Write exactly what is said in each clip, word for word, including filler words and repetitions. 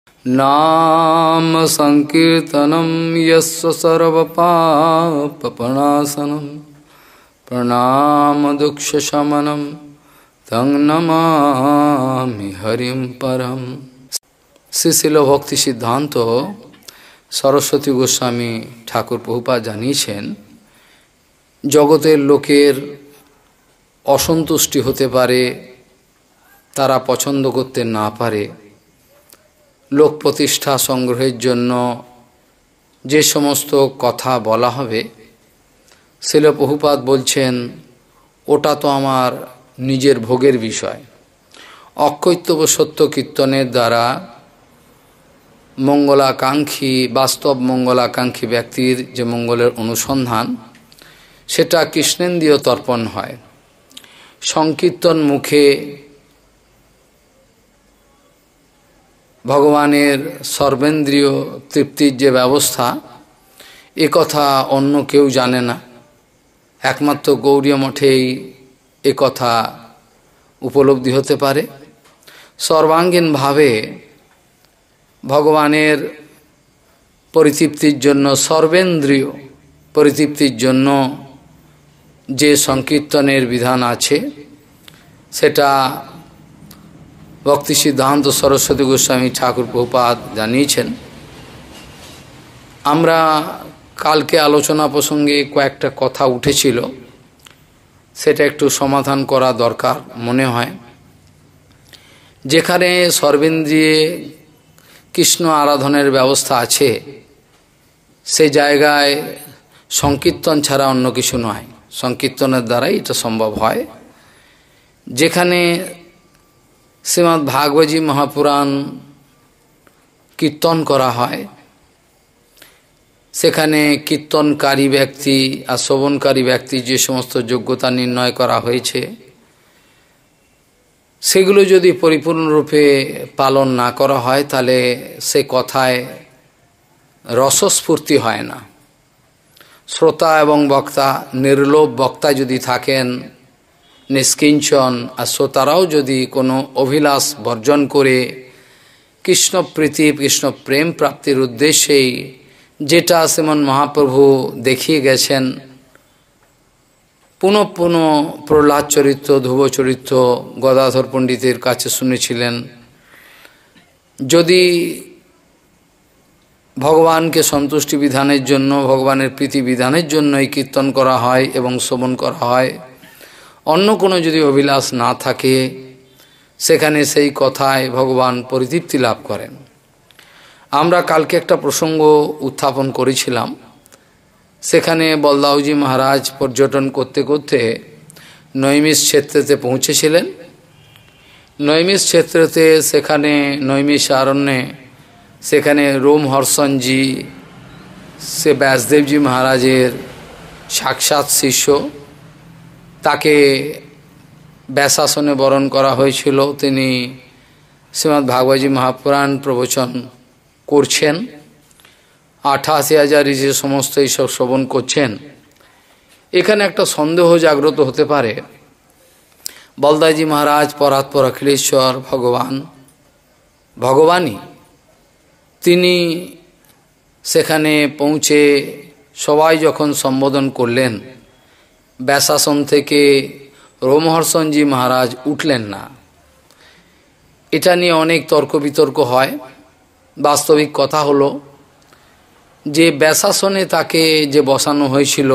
नाम संकीर्तनम यस्य सर्वपापप्रणाशनम प्रणाम दुःखशमनम तं नमामि हरिं परम। শ্রী শিল ভক্তি সিদ্ধান্ত সরস্বতী গোস্বামী ঠাকুর প্রভুপাদ জানিয়েছেন, জগতের লোকের অসন্তুষ্টি হতে পারে, তারা পছন্দ করতে না পারে। লোক প্রতিষ্ঠা সংগ্রহের জন্য যে সমস্ত কথা বলা হবে, শিল প্রভুপাদ বলছেন ওটা তো আমার নিজের ভোগের বিষয়। অক্ষৈতব সত্য কীর্তনের দ্বারা মঙ্গলাকাঙ্ক্ষী, বাস্তব মঙ্গলাকাঙ্ক্ষী ব্যক্তির যে মঙ্গলের অনুসন্ধান, সেটা কৃষ্ণেন্দ্রিয় তর্পণ হয়। সংকীর্তন মুখে ভগবানের সর্বেন্দ্রিয় তৃপ্তির যে ব্যবস্থা, এ কথা অন্য কেউ জানে না, একমাত্র গৌড়ীয় মঠেই এ কথা উপলব্ধি হতে পারে। সর্বাঙ্গীনভাবে ভগবানের পরিতৃপ্তির জন্য, সর্বেন্দ্রিয় পরিতৃপ্তির জন্য যে সংকীর্তনের বিধান আছে, সেটা ভক্তি সিদ্ধান্ত সরস্বতী গোস্বামী ঠাকুর প্রভুপাদ জানিয়েছেন। আমরা কালকে আলোচনা প্রসঙ্গে কয়েকটা কথা উঠেছিল, সেটা একটু সমাধান করা দরকার মনে হয়। যেখানে সর্বেন্দ্রিয়ে কৃষ্ণ আরাধনের ব্যবস্থা আছে, সে জায়গায় সংকীর্তন ছাড়া অন্য কিছু নয়। সংকীর্তনের দ্বারাই এটা সম্ভব হয়। যেখানে শ্রীমদ্ ভাগবতী মহাপুরাণ কীর্তন করা হয়, সেখানে কীর্তনকারী ব্যক্তি আর শ্রবণকারী ব্যক্তি যে সমস্ত যোগ্যতা নির্ণয় করা হয়েছে, সেগুলো যদি পরিপূর্ণরূপে পালন না করা হয়, তাহলে সে কথায় রসস্ফূর্তি হয় না। শ্রোতা এবং বক্তা, নির্লোভ বক্তা যদি থাকেন, নিষ্কিঞ্চন, আর শ্রোতারাও যদি কোনো অভিলাষ বর্জন করে কৃষ্ণপ্রীতি, কৃষ্ণ প্রেম প্রাপ্তির উদ্দেশ্যেই যেটা শ্রীমন্ মহাপ্রভু দেখিয়ে গেছেন, পুনঃ পুনঃ প্রহ্লাদ চরিত্র, ধ্রুব চরিত্র গদাধর পণ্ডিতের কাছে শুনেছিলেন, যদি ভগবানকে সন্তুষ্টি বিধানের জন্য, ভগবানের প্রীতি বিধানের জন্য এই কীর্তন করা হয় এবং শ্রবণ করা হয়, অন্য কোনো যদি অভিলাষ না থাকে, সেখানে সেই কথায় ভগবান পরিতৃপ্তি লাভ করেন। আমরা কালকে একটা প্রসঙ্গ উত্থাপন করেছিলাম। সেখানে বলদাউজি মহারাজ পর্যটন করতে করতে নৈমিষ ক্ষেত্রেতে পৌঁছেছিলেন। নৈমিষ ক্ষেত্রেতে সেখানে নৈমিষ আরণ্যে সেখানে রোমহর্ষণজি, সে ব্যাসদেবজি মহারাজের সাক্ষাৎ শিষ্য, তাকে ব্যাসাসনে বরণ করা হয়েছিল। তিনি শ্রীমদ্ ভাগবতী মহাপুরাণ প্রবচন করছেন, আঠাশি হাজার যে সমস্ত এইসব শ্রবণ করছেন। এখানে একটা সন্দেহ জাগ্রত হতে পারে, বলদাজি মহারাজ পরাৎপর অখিলেশ্বর ভগবান, ভগবানই তিনি সেখানে পৌঁছে সবাই যখন সম্বোধন করলেন, ব্যাসাসন থেকে রোমহর্ষণজি মহারাজ উঠলেন না। এটা নিয়ে অনেক তর্ক বিতর্ক হয়। বাস্তবিক কথা হলো যে ব্যাসাসনে তাকে যে বসানো হয়েছিল,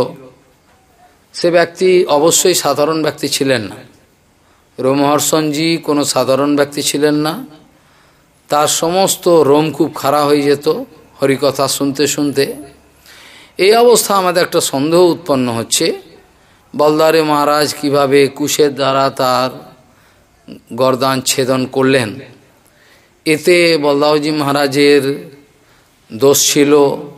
সে ব্যক্তি অবশ্যই সাধারণ ব্যক্তি ছিলেন না। রোমহর্ষণজি কোনো সাধারণ ব্যক্তি ছিলেন না। তার সমস্ত রোম খুব খাড়া হয়ে যেত হরিকথা শুনতে শুনতে। এই অবস্থা আমাদের একটা সন্দেহ উৎপন্ন হচ্ছে, বলদারে মহারাজ কিভাবে কুশের দ্বারা তার গর্দান ছেদন করলেন। এতে বলদাওজি মহারাজের দোষ ছিল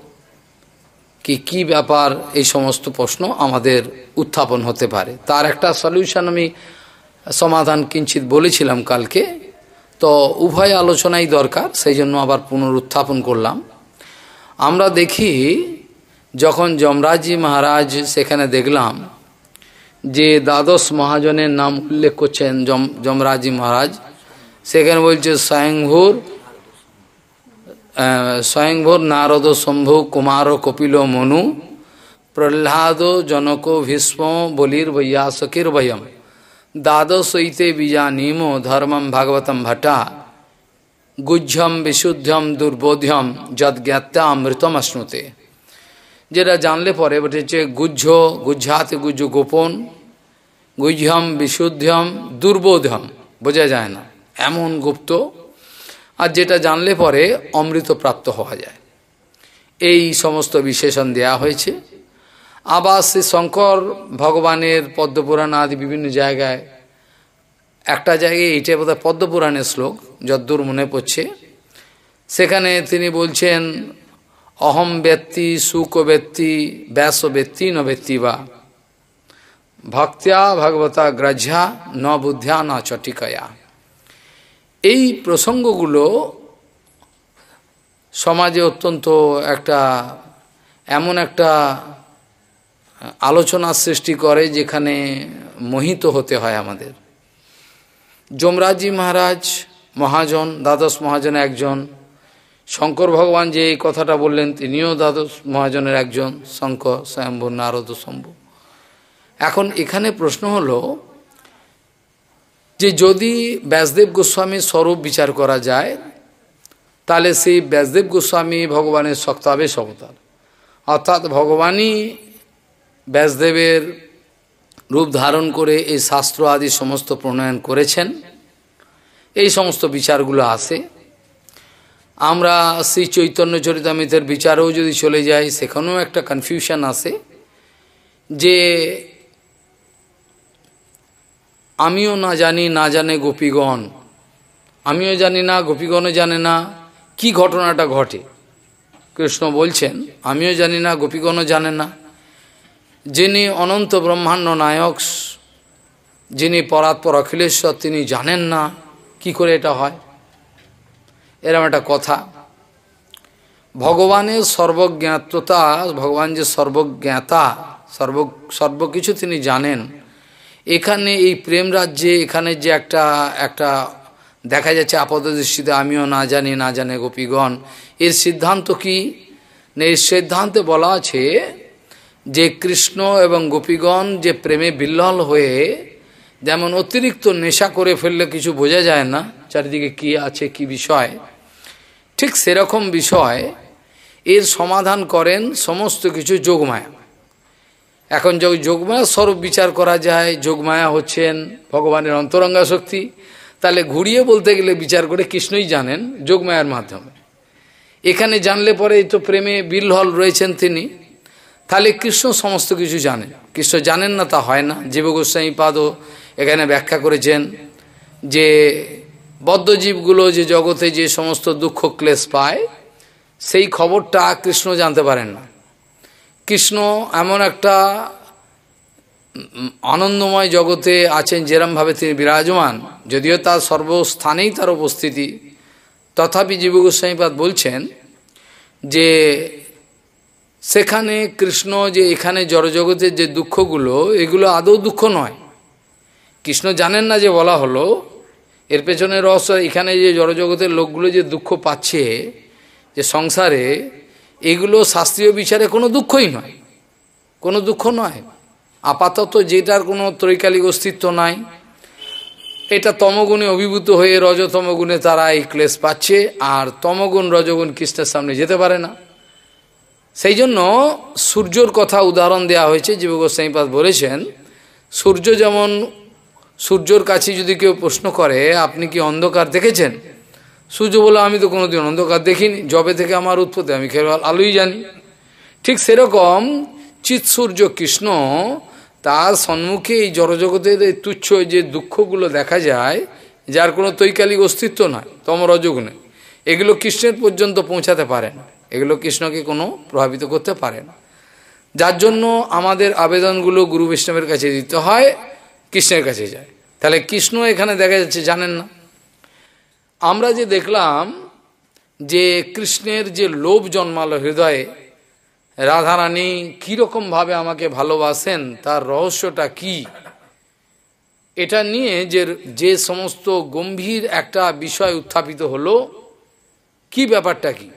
কি, কি ব্যাপার, এই সমস্ত প্রশ্ন আমাদের উত্থাপন হতে পারে। তার একটা সলিউশন আমি সমাধান কিঞ্চিত বলেছিলাম কালকে, তো উভয় আলোচনাই দরকার, সেই জন্য আবার পুনরুত্থাপন করলাম। আমরা দেখি যখন যমরাজজি মহারাজ সেখানে দেখলাম যে দ্বাদশ মহাজনের নাম উল্লেখ করছেন যম যমরাজজি মহারাজ, সেখানে বলছে স্বয়ংভূর স্বয়ংভর নারদ শম্ভু কুমার কপিল মনু প্রহ্লাদ জনক ভীষ্ম বলির বৈয়াসকির বয়ম দ্বাদশৈতে বীজানীম ধর্মম ভাগবতম ভট্টা গুহ্যম বিশুদ্ধম দুর্বোধ্যম যদ্জ্ঞাত্যা অমৃতম অশ্নুতে। যেটা জানলে পরে ওটা হচ্ছে গুহ্য, গুহ্যাতে গুহ্য গোপন, গুহ্যম বিশুদ্ধম দুর্বোধ্যম বোঝা যায় না এমন গুপ্ত, আর যেটা জানলে পরে অমৃত প্রাপ্ত হওয়া যায়, এই সমস্ত বিশেষণ দেয়া হয়েছে। আবার শ্রী শঙ্কর ভগবানের পদ্মপুরাণ আদি বিভিন্ন জায়গায়, একটা জায়গায় এইটা বোধহয় পদ্মপুরাণের শ্লোক যদ্দূর মনে পড়ছে, সেখানে তিনি বলছেন অহম ব্যক্তি সুখ ব্যক্তি ব্যাস ব্যক্তি ন ব্যক্তি বা ভক্ত্যা ভগবতা গ্রাহ্যা ন বুদ্ধ্যা ন চটিকয়া। এই প্রসঙ্গগুলো সমাজে অত্যন্ত একটা এমন একটা আলোচনার সৃষ্টি করে যেখানে মোহিত হতে হয় আমাদের। যমরাজজি মহারাজ মহাজন, দ্বাদশ মহাজনের একজন, শঙ্কর ভগবান যে এই কথাটা বললেন তিনিও দ্বাদশ মহাজনের একজন, শঙ্কর স্বয়ম্ভু নারদ শম্ভু। এখন এখানে প্রশ্ন হলো যে যদি ব্যাসদেব গোস্বামীর স্বরূপ বিচার করা যায়, তাহলে সেই ব্যাসদেব গোস্বামী ভগবানের সক্তাবেশ অবতার, অর্থাৎ ভগবানই ব্যাসদেবের রূপ ধারণ করে এই শাস্ত্র আদি সমস্ত প্রণয়ন করেছেন, এই সমস্ত বিচারগুলো আসে। আমরা শ্রী চৈতন্য চরিতামৃতের বিচারেও যদি চলে যাই, সেখানেও একটা কনফিউশন আসে যে আমিও না জানি, না জানে গোপীগণ, আমিও জানি না গোপীগণও জানে না কি ঘটনাটা ঘটে। কৃষ্ণ বলছেন আমিও জানি না গোপীগণও জানে না, যিনি অনন্ত ব্রহ্মাণ্ড নায়ক, যিনি পরাৎপর অখিলেশ্বর, তিনি জানেন না কি করে এটা হয়। এরকম একটা কথা। ভগবানের সর্বজ্ঞাততা, ভগবান যে সর্বজ্ঞাতা, সর্ব সর্বকিছু তিনি জানেন, এখানে এই প্রেম রাজ্যে এখানে যে একটা একটা দেখা যাচ্ছে আপাতদৃষ্টিতে আমিও না জানি, না জানে গোপীগণ, এর সিদ্ধান্ত কি? এর সিদ্ধান্তে বলা আছে যে কৃষ্ণ এবং গোপীগণ যে প্রেমে বিহ্বল হয়ে যেমন অতিরিক্ত নেশা করে ফেললে কিছু বোঝা যায় না চারিদিকে কি আছে কি বিষয়, ঠিক সেরকম বিষয় এর সমাধান করেন সমস্ত কিছু যোগমায়া। এখন যদি যোগমায়া স্বরূপ বিচার করা যায়, যোগমায়া হচ্ছেন ভগবানের অন্তরঙ্গা শক্তি, তাহলে ঘুরিয়ে বলতে গেলে বিচার করে কৃষ্ণই জানেন যোগমায়ার মাধ্যমে। এখানে জানলে পরে তো প্রেমে বিহ্বল রয়েছেন তিনি, তাহলে কৃষ্ণ সমস্ত কিছু জানেন। কৃষ্ণ জানেন না তা হয় না। জীব গোস্বামী পাদও এখানে ব্যাখ্যা করেছেন যে বদ্ধজীবগুলো যে জগতে যে সমস্ত দুঃখ ক্লেশ পায়, সেই খবরটা কৃষ্ণ জানতে পারেন না। কৃষ্ণ এমন একটা আনন্দময় জগতে আছেন, যেরমভাবে তিনি বিরাজমান, যদিও তার সর্বস্থানেই তার উপস্থিতি, তথাপি জীব গোস্বামীপাদ বলছেন যে সেখানে কৃষ্ণ যে এখানে জড়জগতের যে দুঃখগুলো, এগুলো আদৌ দুঃখ নয়। কৃষ্ণ জানেন না যে বলা হলো এর পেছনে রহস্য। এখানে যে জড়জগতের লোকগুলো যে দুঃখ পাচ্ছে যে সংসারে, এগুলো শাস্ত্রীয় বিচারে কোনো দুঃখই নয়, কোনো দুঃখ নয়। আপাতত যেটার কোনো ত্রৈকালিক অস্তিত্ব নাই, এটা তমগুণে অভিভূত হয়ে রজতমগুণে তারা এই ক্লেশ পাচ্ছে, আর তমগুণ রজগুণ কৃষ্ণের সামনে যেতে পারে না। সেই জন্য সূর্যর কথা উদাহরণ দেওয়া হয়েছে। জীব গোস্বামীপাদ বলেছেন সূর্য যেমন, সূর্যর কাছে যদি কেউ প্রশ্ন করে আপনি কি অন্ধকার দেখেছেন, সূর্য বলে আমি তো কোনোদিন অন্ধকার দেখিনি, জবে থেকে আমার উৎপত্তি আমি কেবল আলোই জানি। ঠিক সেরকম চিৎ সূর্য কৃষ্ণ, তার সম্মুখে এই জড়জগতের এই তুচ্ছ যে দুঃখগুলো দেখা যায়, যার কোনো তৈকালিক অস্তিত্ব নয়, তম রজগুণে, এগুলো কৃষ্ণের পর্যন্ত পৌঁছাতে পারে না, এগুলো কৃষ্ণকে কোনো প্রভাবিত করতে পারে না। যার জন্য আমাদের আবেদনগুলো গুরু বৈষ্ণবের কাছে দিতে হয়, কৃষ্ণের কাছে যায়। তাহলে কৃষ্ণ এখানে দেখা যাচ্ছে জানেন না। আমরা যে দেখলাম যে কৃষ্ণের যে লোভ জন্মালো হৃদয়ে, রাধারানী কীরকমভাবে আমাকে ভালোবাসেন, তার রহস্যটা কি, এটা নিয়ে যে যে সমস্ত গম্ভীর একটা বিষয় উত্থাপিত হলো, কি ব্যাপারটা কি?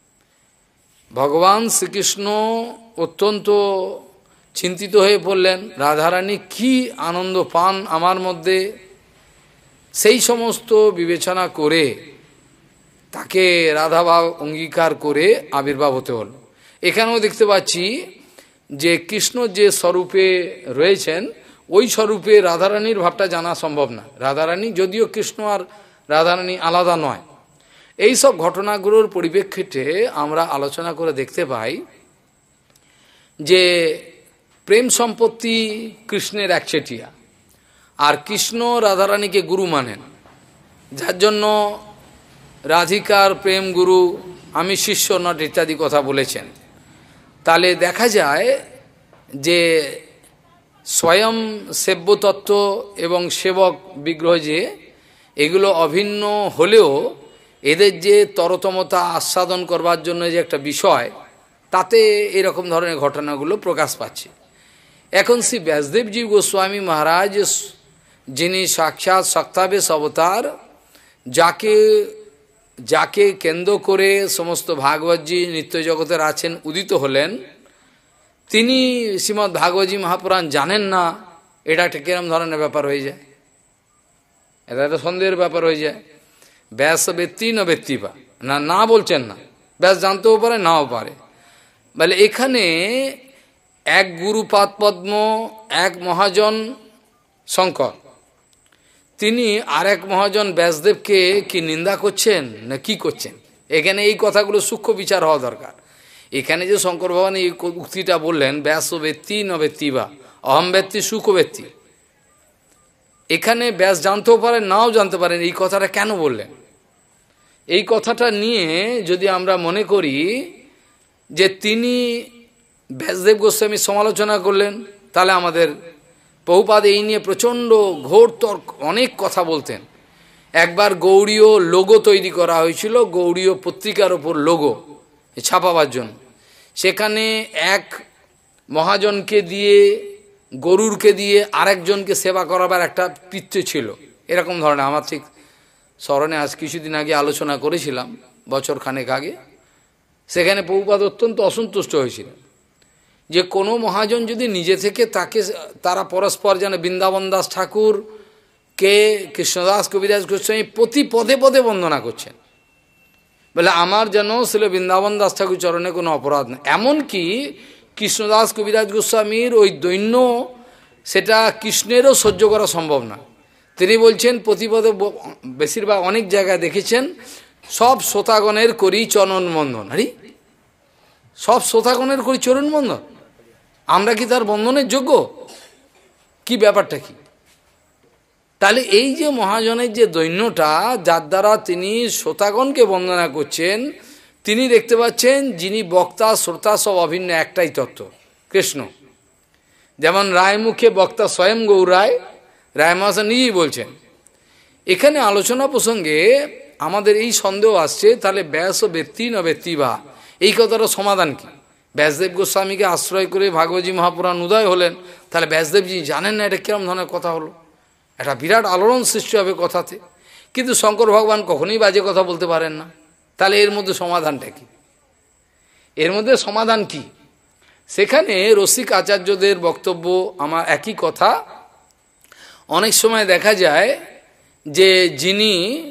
ভগবান শ্রীকৃষ্ণ অত্যন্ত চিন্তিত হয়ে পড়লেন, রাধারানী কি আনন্দ পান আমার মধ্যে, সেই সমস্ত বিবেচনা করে তাকে রাধাভাব অঙ্গীকার করে আবির্ভাব হতে হল। এখানেও দেখতে পাচ্ছি যে কৃষ্ণ যে স্বরূপে রয়েছেন ওই স্বরূপে রাধারানীর ভাবটা জানা সম্ভব না। রাধারানী যদিও কৃষ্ণ আর রাধারানী আলাদা নয়। এই সব ঘটনাগুলোর পরিপ্রেক্ষিতে আমরা আলোচনা করে দেখতে পাই যে প্রেম সম্পত্তি কৃষ্ণের একচেটিয়া, আর কৃষ্ণ রাধারানীকে গুরু মানেন, যার জন্য রাধিকার প্রেম গুরু, আমি শিষ্য নট ইত্যাদি কথা বলেছেন। তাহলে দেখা যায় যে স্বয়ং সেব্যতত্ত্ব এবং সেবক বিগ্রহ যে এগুলো অভিন্ন হলেও এদের যে তরতমতা আস্বাদন করবার জন্য যে একটা বিষয়, তাতে এরকম ধরনের ঘটনাগুলো প্রকাশ পাচ্ছে। এখন শ্রী ব্যাসদেবজি গোস্বামী মহারাজ, যিনি সাক্ষাৎ শক্তাবেশ অবতার, যাকে যাকে কেন্দ্র করে সমস্ত ভাগবতজি নিত্য জগতের আছেন উদিত হলেন, তিনি শ্রীমদ্ ভাগবতী মহাপুরাণ জানেন না, এটা একটা কিরম ধরনের ব্যাপার হয়ে যায়? এটা একটা সন্দেহের ব্যাপার হয়ে যায়। ব্যাস ব্যক্তি না ব্যক্তি বা না না বলছেন না, ব্যাস জানতেও পারে নাও পারে। বলে এখানে এক গুরুপাদ পদ্ম, এক মহাজন শঙ্কর, তিনি আর এক মহাজন ব্যাসদেবকে কি নিন্দা করছেন না কি করছেন? এখানে এই কথাগুলো সূক্ষ্ম বিচার হওয়া দরকার। এখানে যে শঙ্কর ভগবান এই উক্তিটা বললেন, ব্যাস ব্যক্তি ন ব্যক্তি বা অহম ব্যক্তি সুখ ব্যক্তি, এখানে ব্যাস জানতেও পারেন নাও জানতে পারেন, এই কথাটা কেন বললেন? এই কথাটা নিয়ে যদি আমরা মনে করি যে তিনি ব্যাসদেব গোস্বামী সমালোচনা করলেন, তাহলে আমাদের প্রভুপাদ এই নিয়ে প্রচণ্ড ঘোর তর্ক অনেক কথা বলতেন। একবার গৌড়ীয় লোগো তৈরি করা হয়েছিল, গৌড়ীয় পত্রিকার ওপর লোগো ছাপাবার জন্য। সেখানে এক মহাজনকে দিয়ে, গরুরকে দিয়ে আরেকজনকে সেবা করাবার একটা পিত্তে ছিল, এরকম ধরনের। আমার ঠিক স্মরণে আজ কিছুদিন আগে আলোচনা করেছিলাম, বছর খানেক আগে। সেখানে প্রভুপাদ অত্যন্ত অসন্তুষ্ট হয়েছিলেন যে কোনো মহাজন যদি নিজে থেকে তাকে, তারা পরস্পর যেন বৃন্দাবন দাস ঠাকুর কে কৃষ্ণদাস কবিরাজ গোস্বামী প্রতি পদে পদে বন্দনা করছেন, বলে আমার যেন ছিল বৃন্দাবন দাস ঠাকুর চরণে কোনো অপরাধ নেই। এমনকি কৃষ্ণদাস কবিরাজ গোস্বামীর ওই দৈন্য, সেটা কৃষ্ণেরও সহ্য করা সম্ভব না। তিনি বলছেন প্রতিপদে, বেশিরভাগ অনেক জায়গায় দেখেছেন, সব শ্রোতাগণের করি চরণ বন্দন। আরে সব শ্রোতাগণের করি চরণ বন্দন, আমরা কি তার বন্ধনের যোগ্য? কি ব্যাপারটা কি? তাহলে এই যে মহাজনের যে দৈন্যটা, যার দ্বারা তিনি শ্রোতাগণকে বন্দনা করছেন, তিনি দেখতে পাচ্ছেন যিনি বক্তা শ্রোতা সব অভিন্ন একটাই তত্ত্ব, কৃষ্ণ। যেমন রায়মুখে বক্তা স্বয়ং গৌরায়, রায় মহাশয় নিজেই বলছেন। এখানে আলোচনা প্রসঙ্গে আমাদের এই সন্দেহ আসছে, তাহলে ব্যাস ও ব্যক্তি না ব্যক্তি বা, এই কথাটা সমাধান কি? ব্যাসদেব গোস্বামীকে আশ্রয় করে ভাগবতী মহাপুরাণ উদয় হলেন, তাহলে ব্যাসদেবজি জানেন না এটা কিরম ধরনের কথা হলো? একটা বিরাট আলোড়ন সৃষ্টি হবে কথাতে। কিন্তু শঙ্কর ভগবান কখনোই বাজে কথা বলতে পারেন না। তাহলে এর মধ্যে সমাধানটা কি? এর মধ্যে সমাধান কি? সেখানে রসিক আচার্যদের বক্তব্য আমার একই কথা। অনেক সময় দেখা যায় যে যিনি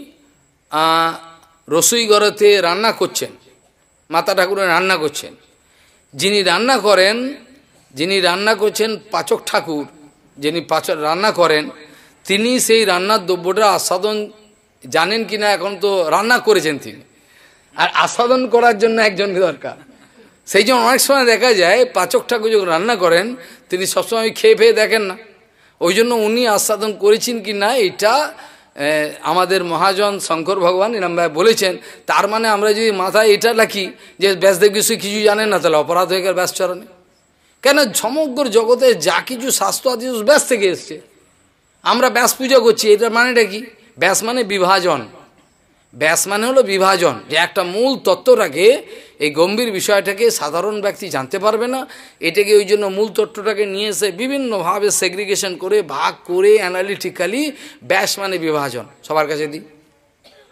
রসুইঘরেতে রান্না করছেন, মাতা ঠাকুরের রান্না করছেন, যিনি রান্না করেন, যিনি রান্না করছেন পাচক ঠাকুর, যিনি পাচক রান্না করেন, তিনি সেই রান্নার দ্রব্যটা আস্বাদন জানেন কিনা, এখন তো রান্না করেছেন তিনি, আর আস্বাদন করার জন্য একজনকে দরকার। সেই জন্য অনেক সময় দেখা যায় পাচক ঠাকুর যখন রান্না করেন, তিনি সবসময় খেয়ে ফেয়ে দেখেন না, ওই জন্য উনি আস্বাদন করেছেন কি না এটা আমাদের মহাজন শঙ্কর ভগবান এরমভাবে বলেছেন। তার মানে আমরা যদি মাথায় এটা রাখি যে ব্যাসদেব বিষয়ে কিছু জানেন না, তাহলে অপরাধ হয়ে গেল ব্যাসচরণে। কেন সমগ্র জগতে যা কিছু শাস্ত্র আদি ব্যাস থেকে এসছে, আমরা ব্যাস পূজা করছি, এটার মানেটা কি? ব্যাস মানে বিভাজন, ব্যাস মানে হলো বিভাজন, যে একটা মূল তত্ত্বটাকে, এই গম্ভীর বিষয়টাকে সাধারণ ব্যক্তি জানতে পারবে না, এটাকে ওই জন্য মূল তত্ত্বটাকে নিয়ে এসে বিভিন্নভাবে সেগ্রিগেশন করে ভাগ করে অ্যানালিটিক্যালি ব্যাস মানে বিভাজন সবার কাছে দিই।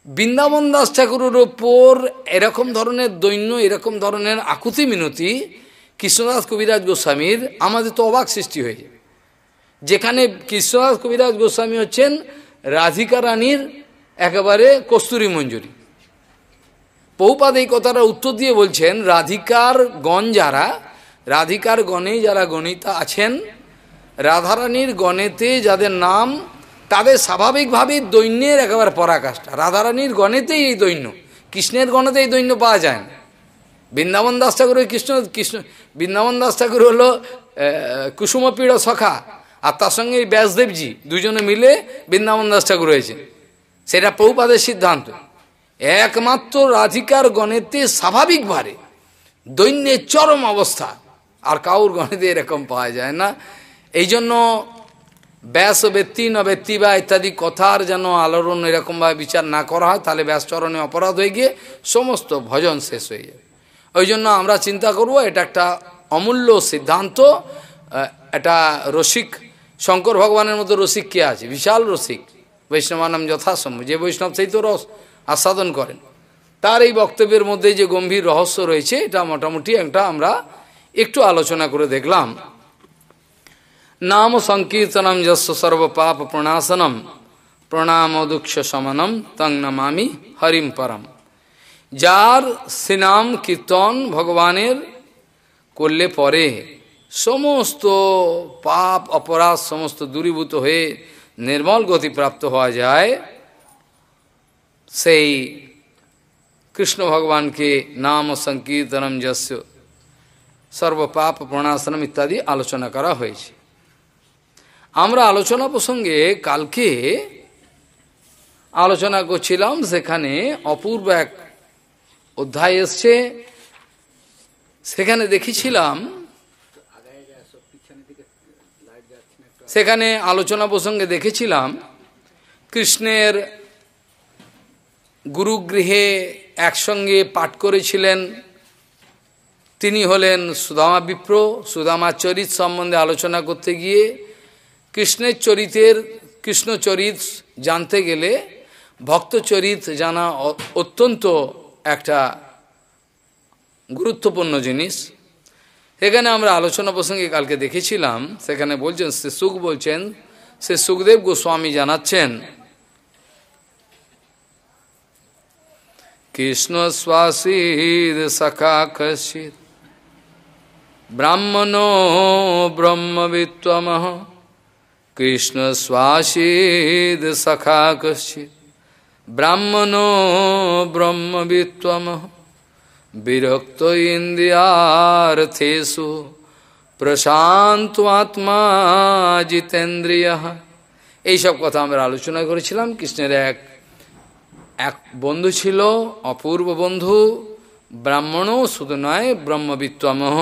বৃন্দাবন দাস ঠাকুরের ওপর এরকম ধরনের দৈন্য, এরকম ধরনের আকুতি মিনতি কৃষ্ণদাস কবিরাজ গোস্বামীর, আমাদের তো অবাক সৃষ্টি হয়ে যায়। যেখানে কৃষ্ণদাস কবিরাজ গোস্বামী হচ্ছেন রাধিকা রানীর একেবারে কস্তুরী মঞ্জুরি। বহুপাদ এই কথাটা উত্তর দিয়ে বলছেন, রাধিকার গণ যারা, রাধিকার গণে যারা গণিতা আছেন, রাধারানীর গণেতে যাদের নাম, তাদের স্বাভাবিকভাবেই দৈন্যের একেবারে পরাকাষ্ঠা। রাধারানীর গণেতেই এই দৈন্য, কৃষ্ণের গণেতে এই দৈন্য পাওয়া যায় না। বৃন্দাবন দাস ঠাকুর কৃষ্ণ কৃষ্ণ বৃন্দাবন দাস ঠাকুর হলো কুসুমপীড় সখা, আর তার সঙ্গে এই ব্যাসদেবজি দুজনে মিলে বৃন্দাবন দাস ঠাকুর হয়েছে। সেটা বহুপাদের সিদ্ধান্ত। একমাত্র রাধিকার গণেতে স্বাভাবিকভাবে দৈন্যের চরম অবস্থা, আর কাউর গণেতে এরকম পাওয়া যায় না। এই জন্য ব্যাস ব্যক্তি ন ব্যক্তি বা ইত্যাদি কথার যেন আলোড়ন এরকমভাবে বিচার না করা হয়, তাহলে ব্যাসচরণে অপরাধ হয়ে গিয়ে সমস্ত ভজন শেষ হয়ে যায়। ওই জন্য আমরা চিন্তা করব, এটা একটা অমূল্য সিদ্ধান্ত। এটা রসিক, শঙ্কর ভগবানের মতো রসিক কে আছে? বিশাল রসিক, বৈষ্ণবানাম যথাসম্ভব, যে বৈষ্ণব সেই তো রস আস্বাদন করেন। তার এই বক্তব্যের মধ্যে যে গম্ভীর রহস্য রয়েছে, এটা মোটামুটি একটা আমরা একটু আলোচনা করে দেখলাম। নাম সংকীর্তনম যস্য সর্ব পাপ প্রণাশনম প্রণাম দুঃখ শমনম তং নমামি হরিম পরম। যার শ্রীনাম কীর্তন ভগবানের করলে পরে সমস্ত পাপ অপরাধ সমস্ত দূরীভূত হয়ে নির্মল গতি প্রাপ্ত হওয়া যায়, সেই কৃষ্ণ ভগবানকে নাম সংকীর্তনম যস্য সর্ব পাপ প্রণাশনম ইত্যাদি আলোচনা করা হয়েছে। আমরা আলোচনা প্রসঙ্গে কালকে আলোচনা করছিলাম, সেখানে অপূর্ব এক অধ্যায় এসছে। সেখানে দেখেছিলাম, সেখানে আলোচনা প্রসঙ্গে দেখেছিলাম কৃষ্ণের গুরুগৃহে একসঙ্গে পাঠ করেছিলেন, তিনি হলেন সুদামা বিপ্র। সুদামা চরিত সম্বন্ধে আলোচনা করতে গিয়ে কৃষ্ণের চরিতের, কৃষ্ণ চরিত জানতে গেলে ভক্ত চরিত জানা অত্যন্ত একটা গুরুত্বপূর্ণ জিনিস। এখানে আমরা আলোচনা প্রসঙ্গে কালকে দেখেছিলাম, সেখানে বলছেন, সে সুখ বলছেন, সে সুখদেব গোস্বামী জানাচ্ছেন, কৃষ্ণ শ্বাসীর সখা কশিত ব্রাহ্মণো ব্রহ্মবিত্বমহ। কৃষ্ণ শ্বাসীদ সখা কশিত ব্রাহ্মণো ব্রহ্মবিত্বমহ। বিরক্ত ইন্দ্রিয়ার্থেষু প্রশান্ত আত্মা জিতেন্দ্রিয়। এইসব কথা আমরা আলোচনা করেছিলাম। কৃষ্ণের এক এক বন্ধু ছিল, অপূর্ব বন্ধু, ব্রাহ্মণও শুধু নয়, ব্রহ্মবিত্তমহ,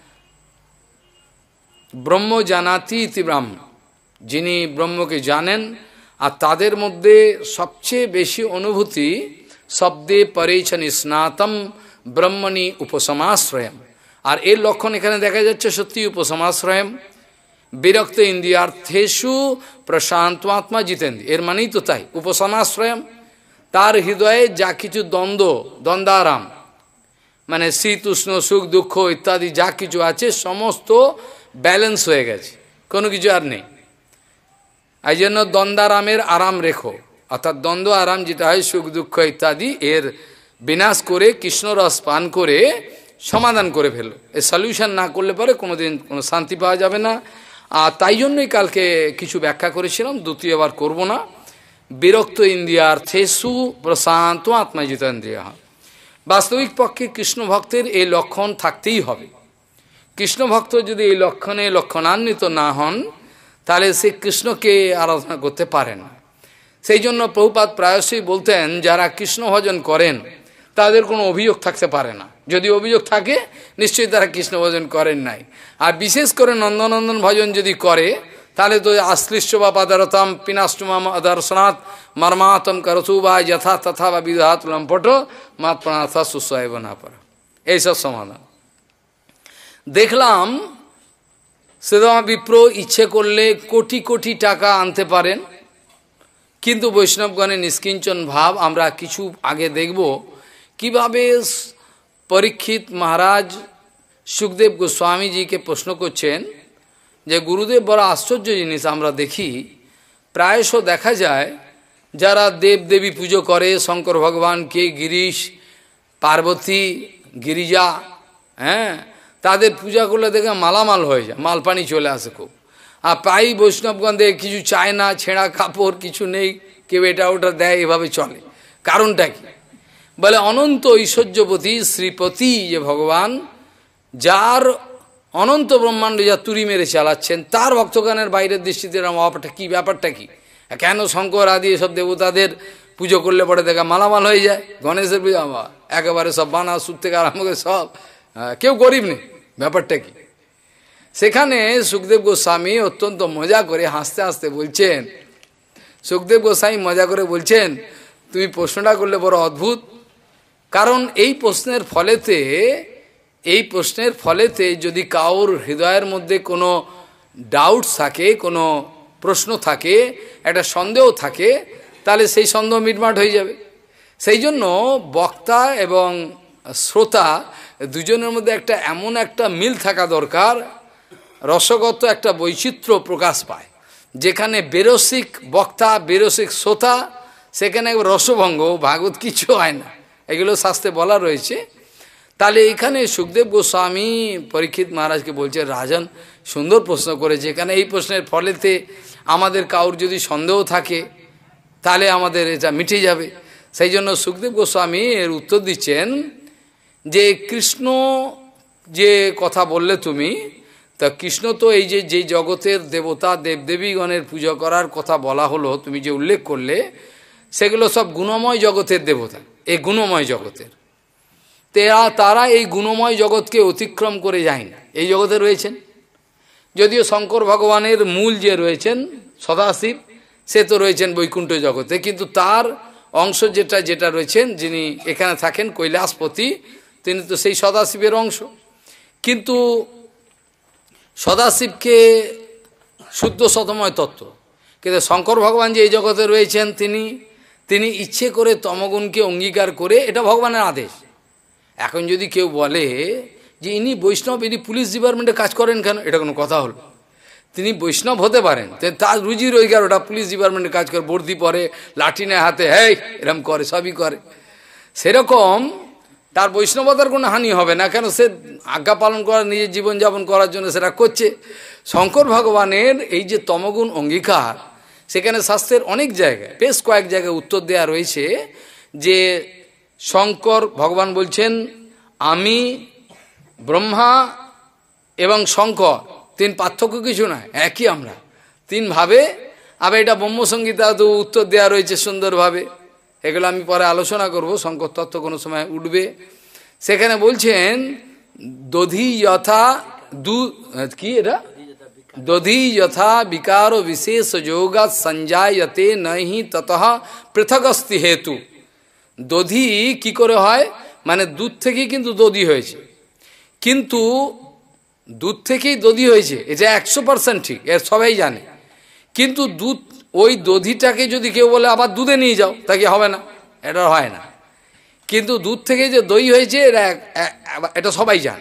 ব্রহ্ম জানাতি ইতি ব্রাহ্মণ, যিনি ব্রহ্মকে জানেন। আর তাদের মধ্যে সবচেয়ে বেশি অনুভূতি শব্দে পরেছ নিস্নাতম ব্রহ্মণি উপসমাশ্রয়ম। আর এর লক্ষণ এখানে দেখা যাচ্ছে সত্যি উপসমাশ্রয়ম। বিরক্ত ইন্দ্রিয়ার্থেষু প্রশান্তমাত্মা জিতেন্দ্র, এর মানেই তো তাই, উপসমাশ্রয়ম। তার হৃদয়ে যা কিছু দ্বন্দ্ব, দ্বন্দ্বারাম মানে শীত উষ্ণ সুখ দুঃখ ইত্যাদি যা কিছু আছে সমস্ত ব্যালেন্স হয়ে গেছে, কোনো কিছু আর নেই। এই জন্য দ্বন্দ্বারামের আরাম রেখো, অর্থাৎ দ্বন্দ্ব আরাম যেটা হয় সুখ দুঃখ ইত্যাদি, এর বিনাশ করে কৃষ্ণরস পান করে সমাধান করে ফেলো। এর সলিউশন না করলে পরে কোনোদিন কোনো শান্তি পাওয়া যাবে না। আর তাই জন্যই কালকে কিছু ব্যাখ্যা করেছিলাম, দ্বিতীয়বার করব না। বিরক্ত ইন্দ্রিয়ার্থেষু প্রশান্ত আত্মা জিতেন্দ্রিয়। বাস্তবিক পক্ষে কৃষ্ণ ভক্তের এই লক্ষণ থাকতেই হবে। কৃষ্ণ ভক্ত যদি এই লক্ষণে লক্ষণান্বিত না হন, তাহলে সে কৃষ্ণকে আরাধনা করতে পারে না। সেই জন্য প্রভুপাদ প্রায়শই বলতেন, যারা কৃষ্ণ ভজন করেন তাদের কোনো অভিযোগ থাকতে পারে না। যদি অভিযোগ থাকে নিশ্চয়ই তারা কৃষ্ণ ভজন করেন নাই। আর বিশেষ করে নন্দনন্দন ভজন যদি করে, তাহলে তো আশ্লিষ্ট বা পাদারতাম পিনাষ্টুমাম দর্শনাথ মর্মাতম করতু বা যথা তথা বা বিধাত লম্পট মাত্রনাথা সুস্বায়ব না পর, এইসব সমাধান দেখলাম। সুদামা বিপ্র ইচ্ছে করলে কোটি কোটি টাকা আনতে পারেন, কিন্তু বৈষ্ণবগণের নিষ্কিঞ্চন ভাব আমরা কিছু আগে দেখব কিভাবে পরীক্ষিত মহারাজ সুখদেব গোস্বামীজিকে প্রশ্ন করছেন যে গুরুদেব বড় আশ্চর্য জিনিস আমরা দেখি, প্রায়শ দেখা যায় যারা দেব দেবী পুজো করে, শঙ্কর ভগবানকে, গিরিশ, পার্বতী, গিরিজা, হ্যাঁ, তাদের পূজা করলে দেখে মালামাল হয়ে যায়, মালপানি চলে আসে খুব। আর প্রায়ই বৈষ্ণবগণ দেখে কিছু চায় না, ছেঁড়া কাপড় কিছু নেই, কেউ এটা ওটা দেয়, এভাবে চলে। কারণটা কি? বলে অনন্ত ঐশ্বর্যপতি শ্রীপতি যে ভগবান, যার অনন্ত ব্রহ্মাণ্ড যা তুরি মেরে চালাচ্ছেন, তার ভক্তগণের বাইরের দৃষ্টিতে ব্যাপারটা কি, ব্যাপারটা কি? কেন শঙ্কর আদি এসব দেবতাদের পুজো করলে পরে দেখা মালামাল হয়ে যায়? গণেশের পুজো একেবারে সব বানা সুর থেকে আরম্ভ করে সব, কেউ গরিব নেই, ব্যাপারটা কি? সেখানে সুখদেব গোস্বামী অত্যন্ত মজা করে হাসতে হাসতে বলছেন, সুখদেব গোস্বামী মজা করে বলছেন, তুমি প্রশ্নটা করলে বড় অদ্ভুত। কারণ এই প্রশ্নের ফলেতে এই প্রশ্নের ফলেতে যদি কাউর হৃদয়ের মধ্যে কোনো ডাউট থাকে, কোনো প্রশ্ন থাকে, একটা সন্দেহ থাকে, তাহলে সেই সন্দেহ মিটমাট হয়ে যাবে। সেই জন্য বক্তা এবং শ্রোতা দুজনের মধ্যে একটা এমন একটা মিল থাকা দরকার, রসগত একটা বৈচিত্র্য প্রকাশ পায়। যেখানে বেরসিক বক্তা, বেরসিক শ্রোতা, সেখানে রসভঙ্গ, ভাগবত কিছু হয় না, এগুলো শাস্ত্রে বলা রয়েছে। তাহলে এখানে সুখদেব গোস্বামী পরীক্ষিত মহারাজকে বলছে, রাজন সুন্দর প্রশ্ন করেছে, এখানে এই প্রশ্নের ফলেতে আমাদের কাউর যদি সন্দেহ থাকে তাহলে আমাদের এটা মিটে যাবে। সেই জন্য সুখদেব গোস্বামী এর উত্তর দিচ্ছেন যে কৃষ্ণ যে কথা বললে তুমি, তা কৃষ্ণ তো এই যে যেই জগতের দেবতা দেবদেবীগণের পূজা করার কথা বলা হলো, তুমি যে উল্লেখ করলে, সেগুলো সব গুণময় জগতের দেবতা, এই গুণময় জগতের। তেরা তারা এই গুণময় জগৎকে অতিক্রম করে যায় না, এই জগতে রয়েছেন। যদিও শঙ্কর ভগবানের মূল যে রয়েছেন সদাশিব, সে তো রয়েছেন বৈকুণ্ঠ জগতে, কিন্তু তার অংশ যেটা যেটা রয়েছেন, যিনি এখানে থাকেন কৈলাসপতি, তিনি তো সেই সদাশিবের অংশ। কিন্তু সদাশিবকে শুদ্ধ শতময় তত্ত্ব, কিন্তু শঙ্কর ভগবান যে এই জগতে রয়েছেন, তিনি তিনি ইচ্ছে করে তমগুণকে অঙ্গীকার করে, এটা ভগবানের আদেশ। এখন যদি কেউ বলে যে ইনি বৈষ্ণব, ইনি পুলিশ ডিপার্টমেন্টে কাজ করেন কেন, এটা কোনো কথা হলো? তিনি বৈষ্ণব হতে পারেন, তার রুজি রোজগার ওটা পুলিশ ডিপার্টমেন্টে কাজ করে, বর্দি পরে, লাঠি নেয় হাতে, হ্যাঁ এরম করে, সবই করে। সেরকম তার বৈষ্ণবতার কোনো হানি হবে না, কেন সে আজ্ঞা পালন করার, নিজের জীবনযাপন করার জন্য সেটা করছে। শঙ্কর ভগবানের এই যে তমগুণ অঙ্গীকার, সেখানে শাস্ত্রের অনেক জায়গায়, বেশ কয়েক জায়গায় উত্তর দেওয়া রয়েছে যে শঙ্কর ভগবান বলছেন, আমি ব্রহ্মা এবং শঙ্কর তিন পার্থক্য কিছু নয়, একই আমরা, তিন ভাবে। আবার এটা ব্রহ্মসংগীতা তো উত্তর দেওয়া রয়েছে সুন্দরভাবে, এগুলো আমি পরে আলোচনা করব, শঙ্কর তত্ত্ব কোনো সময় উঠবে। সেখানে বলছেন দধি যথা দু কি এটা দধি যথা বিকার বিশেষ যোগাৎ সঞ্জায়তে নহি ততঃ পৃথকস্তি হেতু। দধি কি করে হয়, মানে দুধ থেকেই কিন্তু দধি হয়েছে, কিন্তু দুধ থেকেই দধি হয়েছে, এটা একশো পার্সেন্ট ঠিক, এর সবাই জানে। কিন্তু দুধ, ওই দধিটাকে যদি কেউ বলে আবার দুধে নিয়ে যাও, তাকে হবে না, এটা হয় না। কিন্তু দুধ থেকে যে দই হয়েছে, এটা এটা সবাই জানে,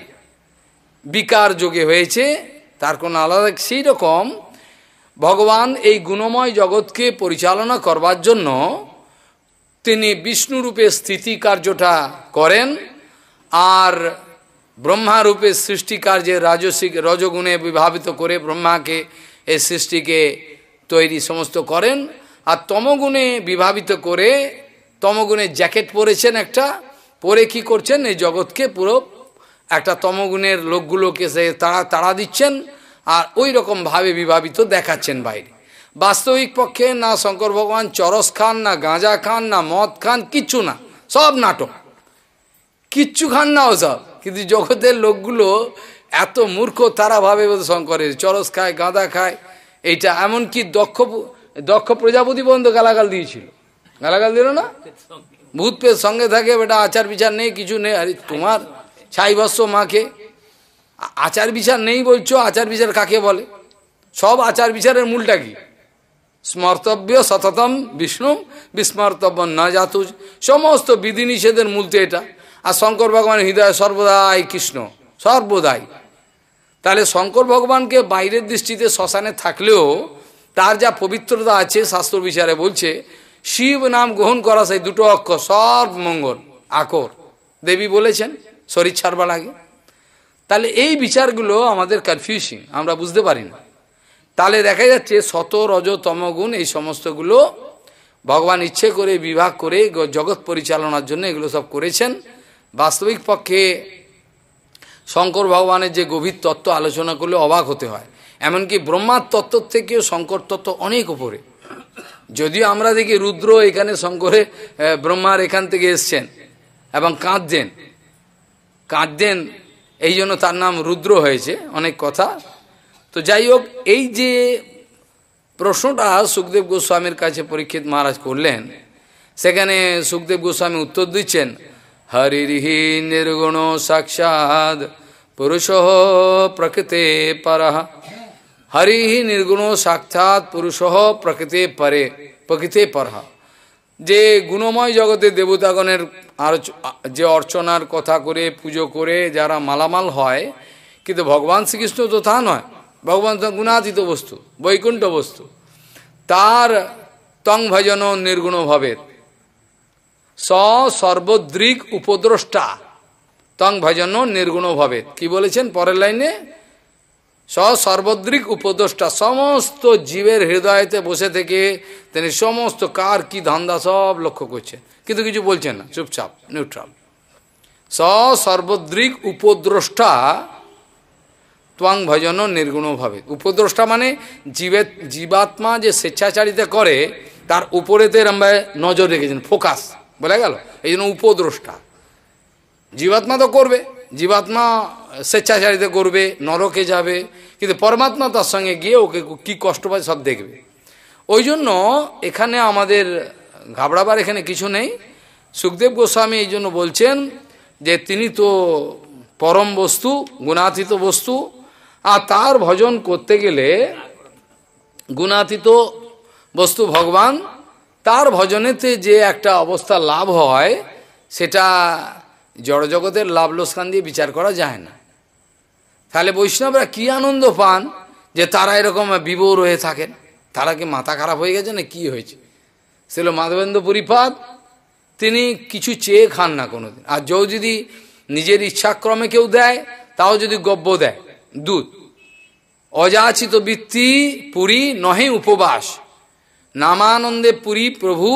বিকার যোগে হয়েছে, তার কোনো আলাদা। সেই রকম ভগবান এই গুণময় জগৎকে পরিচালনা করবার জন্য তিনি বিষ্ণুরূপে স্থিতি কার্যটা করেন, আর ব্রহ্মারূপে সৃষ্টি কার্যে রাজসিক রজগুণে বিভাবিত করে ব্রহ্মাকে এই সৃষ্টিকে তৈরি সমস্ত করেন, আর তমগুণে বিভাবিত করে, তমগুণে জ্যাকেট পরেছেন একটা, পরে কি করছেন, এই জগৎকে পুরো একটা তমগুণের লোকগুলোকে সে তাড়া তাড়া দিচ্ছেন, আর ওই রকম ভাবে বিভাবিত দেখাচ্ছেন বাইরে। বাস্তবিক পক্ষে না শঙ্কর ভগবান চরস খান, না গাঁজা খান, না মদ খান, কিচ্ছু না, সব নাটক, কিচ্ছু খান না ওসব। কিন্তু জগতের লোকগুলো এত মূর্খ, তারা ভাবে শঙ্করের চরস খায়, গাঁদা খায়, এইটা। এমনকি দক্ষ দক্ষ প্রজাপতি পর্যন্ত গালাগাল দিয়েছিল, গালাগাল দিল না, ভূত পেট সঙ্গে থাকে, বেটা আচার বিচার নেই, কিছু নেই। আরে তোমার ছাই ভস্য মাকে আচার বিচার নেই বলছো, আচার বিচার কাকে বলে? সব আচার বিচারের মূলটা কি? স্মর্তব্য সততম বিষ্ণু বিস্মর্তব্য না জাতু, সমস্ত বিধিনিষেধের মূলতে এটা। আর শঙ্কর ভগবানের হৃদয় সর্বদাই কৃষ্ণ, সর্বদাই। তাহলে শঙ্কর ভগবানকে বাইরের দৃষ্টিতে শ্মশানে থাকলেও তার যা পবিত্রতা আছে শাস্ত্র বিচারে বলছে, শিব নাম গ্রহণ করা সেই দুটো অক্ষর সর্ব মঙ্গল আকর দেবী বলেছেন শরীর ছাড়বার আগে। তাহলে এই বিচারগুলো আমাদের কনফিউজিং, আমরা বুঝতে পারি না। তাহলে দেখা যাচ্ছে শত রজ তমগুণ এই সমস্তগুলো ভগবান ইচ্ছে করে বিভাগ করে জগৎ পরিচালনার জন্য এগুলো সব করেছেন। বাস্তবিক পক্ষে শঙ্কর ভগবানের যে গভীর তত্ত্ব আলোচনা করলে অবাক হতে হয়। এমনকি ব্রহ্মার তত্ত্ব থেকেও শঙ্কর তত্ত্ব অনেক উপরে। যদিও আমরা দেখি রুদ্র এখানে শঙ্করে ব্রহ্মার এখান থেকে এসছেন এবং কাঁদছেন কাঁদছেন এই জন্য তার নাম রুদ্র হয়েছে, অনেক কথা। তো যাই হোক, এই যে প্রশ্নটা সুখদেব গোস্বামীর কাছে পরীক্ষিত মহারাজ করলেন, সেখানে সুখদেব গোস্বামী উত্তর দিচ্ছেন, হরিহি নির্গুণ সাক্ষাৎ পুরুষ প্রকৃতে পরঃ। হরিহি নির্গুণ সাক্ষাৎ পুরুষ প্রকৃতে পরে প্রকৃতে পরঃ। যে গুণময় জগতে দেবতাগণের আর যে অর্চনার কথা করে পুজো করে যারা মালামাল হয়, কিন্তু ভগবান শ্রীকৃষ্ণ তো তা নয়। ভগবান তো গুণাতীত বস্তু, বৈকুণ্ঠ বস্তু। তার তং ভজন নির্গুণ ভবেত স সর্বদৃক উপদ্রষ্টা তং ভজন নির্গুণ ভবেত। কি বলেছেন পরের লাইনে? স সর্বদৃক উপদ্রষ্টা, সমস্ত জীবের হৃদয়তে বসে থেকে তিনি সমস্ত কার কি ধান্দা সব লক্ষ্য করছেন, কিন্তু কিছু বলছেন না, চুপচাপ নিউট্রাল। স সর্বদৃক উপদ্রষ্টা ত্বং ভজন নির্গুণ ভাবে। উপদ্রষ্টা মানে জীবের জীবাত্মা যে স্বেচ্ছাচারিতা করে তার উপরেতে আমরা নজর রেখেছেন, ফোকাস বলে গেল, এই জন্য উপদ্রষ্টা। জীবাত্মা তো করবে, জীবাত্মা স্বেচ্ছাচারিতা করবে, নরকে যাবে, কিন্তু পরমাত্মা তার সঙ্গে গিয়ে ওকে কি কষ্ট পায় সব দেখবে। ওই জন্য এখানে আমাদের ঘাবড়াবার এখানে কিছু নেই। সুখদেব গোস্বামী এই জন্য বলছেন যে তিনি তো পরম বস্তু, গুণাতীত বস্তু, আর তার ভজন করতে গেলে গুণাতীত বস্তু ভগবান, তার ভজনেতে যে একটা অবস্থা লাভ হয় সেটা জড়জগতের লাভ লোকসান দিয়ে বিচার করা যায় না। তাহলে বৈষ্ণবরা কি আনন্দ পান যে তারা এরকম বিভোর হয়ে থাকেন? তারা কি মাথা খারাপ হয়ে গেছে না কি হয়েছে? ছিল মাধবেন্দ্র পুরীপাদ, তিনি কিছু চেয়ে খান না কোনোদিন। আর কেউ যদি নিজের ইচ্ছাক্রমে কেউ দেয়, তাও যদি গব্য দেয় দুধ, অযাচিত বৃত্তি পুরী নহে উপবাস, নামানন্দে পুরী প্রভু,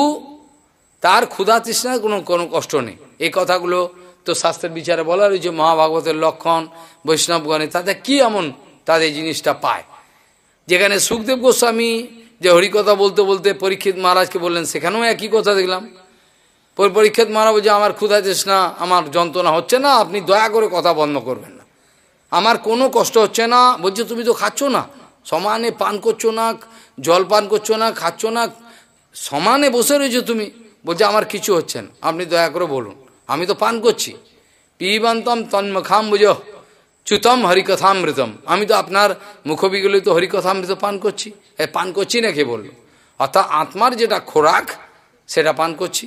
তার ক্ষুধা তৃষ্ণার কোনো কোনো কষ্ট নেই। এই কথাগুলো তো শাস্ত্রের বিচারে বলা রয়েছে, মহাভাগবতের লক্ষণ বৈষ্ণবগণে তাদের কি এমন তাদের জিনিসটা পায়। যেখানে সুখদেব গোস্বামী যে হরিকথা বলতে বলতে পরীক্ষিত মহারাজকে বললেন, সেখানেও একই কথা দেখলাম। পরীক্ষিত মহারাজ বলছে, আমার ক্ষুধা তৃষ্ণা, আমার যন্ত্রণা হচ্ছে না, আপনি দয়া করে কথা বন্ধ করবেন না, আমার কোনো কষ্ট হচ্ছে না। বলছে তুমি তো খাচ্ছ না, সমানে পান করছো না, জল পান করছো না, খাচ্ছ না, সমানে বসে রয়েছো তুমি। বলছে আমার কিছু হচ্ছে না, আপনি দয়া করে বলুন, আমি তো পান করছি। পিবন্তম তন্মখাম বুঝ চ্যুতম হরিকথামৃতম, আমি তো আপনার মুখবিগলিত হরিকথামৃত পান করছি। এ পান করছি না কে বলল? অর্থাৎ আত্মার যেটা খোরাক সেটা পান করছি।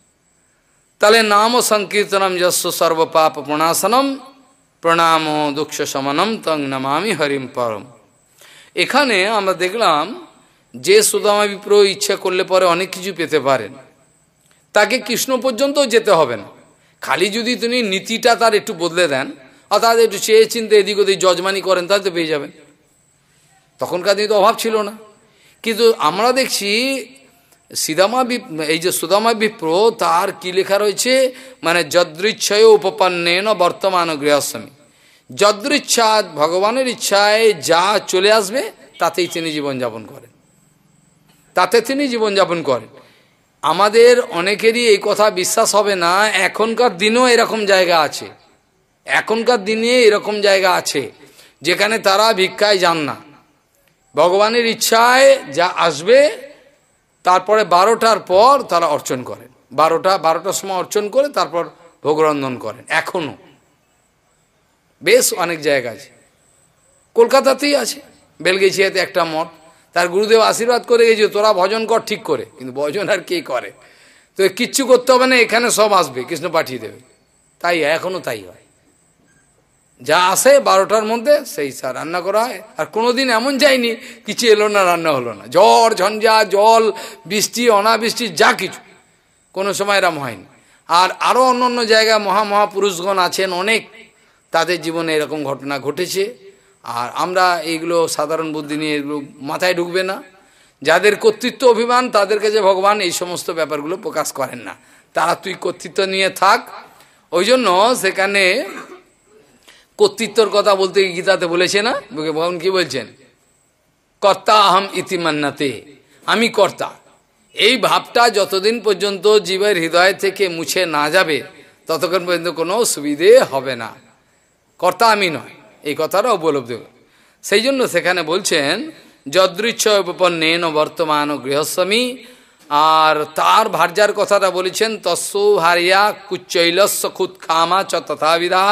তাহলে নাম সংকীর্তনম যস্য সর্বপাপ প্রণাশনম প্রণাম দুঃখ শমনম তং নমামি হরিম পরম। এখানে আমরা দেখলাম যে সুদামা বিপ্র ইচ্ছা করলে পরে অনেক কিছু পেতে পারেন, তাকে কৃষ্ণ পর্যন্ত যেতে হবে না। খালি যদি তিনি নীতিটা তার একটু বদলে দেন, অর্থাৎ একটু চেয়ে চিন্তে এদিক ওদিক যজমানি করেন, তাহলে তো পেয়ে যাবেন। তখনকার দিনে তো অভাব ছিল না। কিন্তু আমরা দেখছি সিদামা এই যে সুদামা বিপ্র, তার কি লেখা রয়েছে, মানে যদৃচ্ছয় উপপন্নেন বর্তমান গৃহস্বামী, যদৃচ্ছা ভগবানের ইচ্ছায় যা চলে আসবে তাতেই তিনি জীবনযাপন করেন, তাতে তিনি জীবনযাপন করেন। আমাদের অনেকেরই এই কথা বিশ্বাস হবে না, এখনকার দিনেও এরকম জায়গা আছে, এখনকার দিনে এরকম জায়গা আছে যেখানে তারা ভিক্ষায় যান না, ভগবানের ইচ্ছায় যা আসবে তারপরে বারোটার পর তারা অর্চন করেন, বারোটা বারোটার সময় অর্চন করে তারপর ভোগরন্ধন করেন। এখনো বেশ অনেক জায়গা আছে, কলকাতাতেই আছে, বেলগেছিয়াতে একটা মঠ। তার গুরুদেব আশীর্বাদ করে গেছে তোরা ভজন কর ঠিক করে, কিন্তু ভজন আর কে করে? তো কিচ্ছু করতে হবে না, এখানে সব আসবে, কৃষ্ণ পাঠিয়ে দেবে। তাই এখনো তাই হয়, যা আসে বারোটার মধ্যে সেই রান্না করা হয়। আর কোনোদিন এমন যায়নি কিছু এলো না, রান্না হলো না, ঝড় ঝঞ্ঝা, জল বৃষ্টি অনাবৃষ্টি যা কিছু, কোনো সময় এরম হয়নি। আর আরও অন্য অন্য জায়গায় মহা মহাপুরুষগণ আছেন অনেক, তাদের জীবনে এরকম ঘটনা ঘটেছে। আর আমরা এইগুলো সাধারণ বুদ্ধি নিয়ে এগুলো মাথায় ঢুকবে না। যাদের কর্তৃত্ব অভিমান তাদের কাছে ভগবান এই সমস্ত ব্যাপারগুলো প্রকাশ করেন না, তারা তুই কর্তৃত্ব নিয়ে থাক। ওই জন্য সেখানে কর্তৃত্বর কথা বলতে গীতাতে বলেছে না, ভগবান কি বলছেন? কর্তা আহম ইতি মান্নাতে, আমি কর্তা। এই ভাবটা যতদিন পর্যন্ত জীবের হৃদয় থেকে মুছে না যাবে ততক্ষণ পর্যন্ত কোনো সুবিধে হবে না। কর্তা আমি নয়, এই কথাটা উপলব্ধি। সেই জন্য সেখানে বলছেন যদৃচ্ছ উপপন্নেন বর্তমান গৃহস্বামী, আর তার ভার্যার কথাটা বলেছেন তস্য ভারিয়া কুচ্চৈলস্য খুদ খামা চ তথাবিধা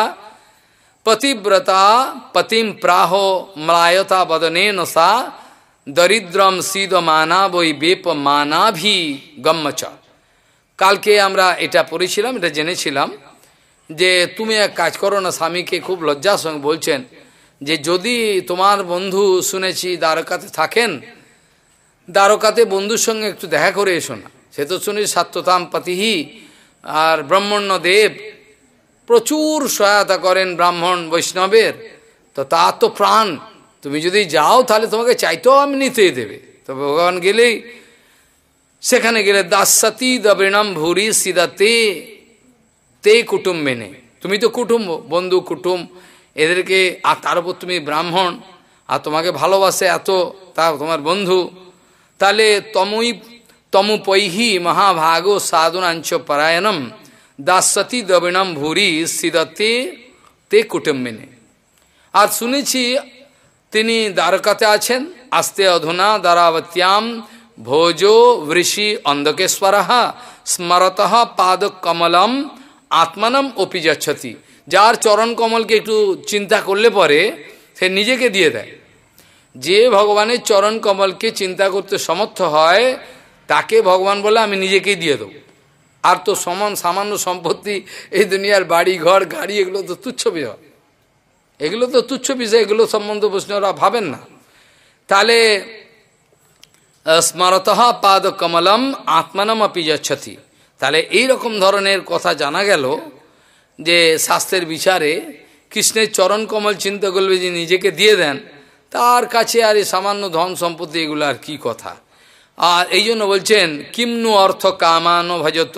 পতিব্রতা পতিম প্রাহ ম্লায়তা বদনেন সা দরিদ্রম সিদ মানা বই বেপ মানাভি গম্মচ। কালকে আমরা এটা পড়েছিলাম, এটা জেনেছিলাম যে তুমি এক কাজ করো না, স্বামীকে খুব লজ্জার সঙ্গে বলছেন যে যদি তোমার বন্ধু শুনেছি দ্বারকাতে থাকেন, দ্বারকাতে বন্ধুর সঙ্গে একটু দেখা করে এসো না। সে তো শুনি সাত্যতাম পতিহি, আর ব্রাহ্মণ্য দেব প্রচুর সহায়তা করেন ব্রাহ্মণ বৈষ্ণবের, তো তার তো প্রাণ, তুমি যদি যাও তাহলে তোমাকে চাইতেও আমি নিতেই দেবে। তো ভগবান গেলেই সেখানে গেলে দাস্যতি দবৃণম ভুরি সিদাতে তে কুটুম্বে নেই, তুমি তো কুটুম্ব, বন্ধু কুটুম্ব এদেরকে, আর তার উপর তুমি ব্রাহ্মণ, আর তোমাকে ভালোবাসে এত, তা তোমার বন্ধু, তাহলে তমই তমুপৈহি মহাভাগ সাধুনাঞ্চ পরায়ণম দাস্যতি দবিণম ভুরি সিদতে তে কুটুম্বিনে। আর শুনেছি তিনি দ্বারকাতে আছেন, আস্তে অধুনা দ্বারাবত্যাম ভোজো ঋষি অন্ধকেশ্বর স্মরত পাদ কমলম আত্মানম অপি যাচ্ছতি। যার চরণ কমলকে একটু চিন্তা করলে পরে সে নিজেকে দিয়ে দেয়। যে ভগবানের চরণ কমলকে চিন্তা করতে সমর্থ হয় তাকে ভগবান বলে আমি নিজেকেই দিয়ে দেবো। আর তো সমান সামান্য সম্পত্তি, এই দুনিয়ার বাড়ি ঘর গাড়ি, এগুলো তো তুচ্ছ বিষয়, এগুলো তো তুচ্ছ বিষয়, এগুলো সম্বন্ধে বৈষ্ণবরা ভাবেন না। তাহলে স্মরত পাদ কমলম আত্মানম অপি যাচ্ছতি, তাহলে এইরকম ধরনের কথা জানা গেল যে শাস্ত্রের বিচারে কৃষ্ণের চরণ কমল চিন্তা করবে যে নিজেকে দিয়ে দেন, তার কাছে আর এই সামান্য ধন সম্পত্তি এগুলো আর কি কথা। আর এই জন্য বলছেন কিমনু অর্থ কামান ভজত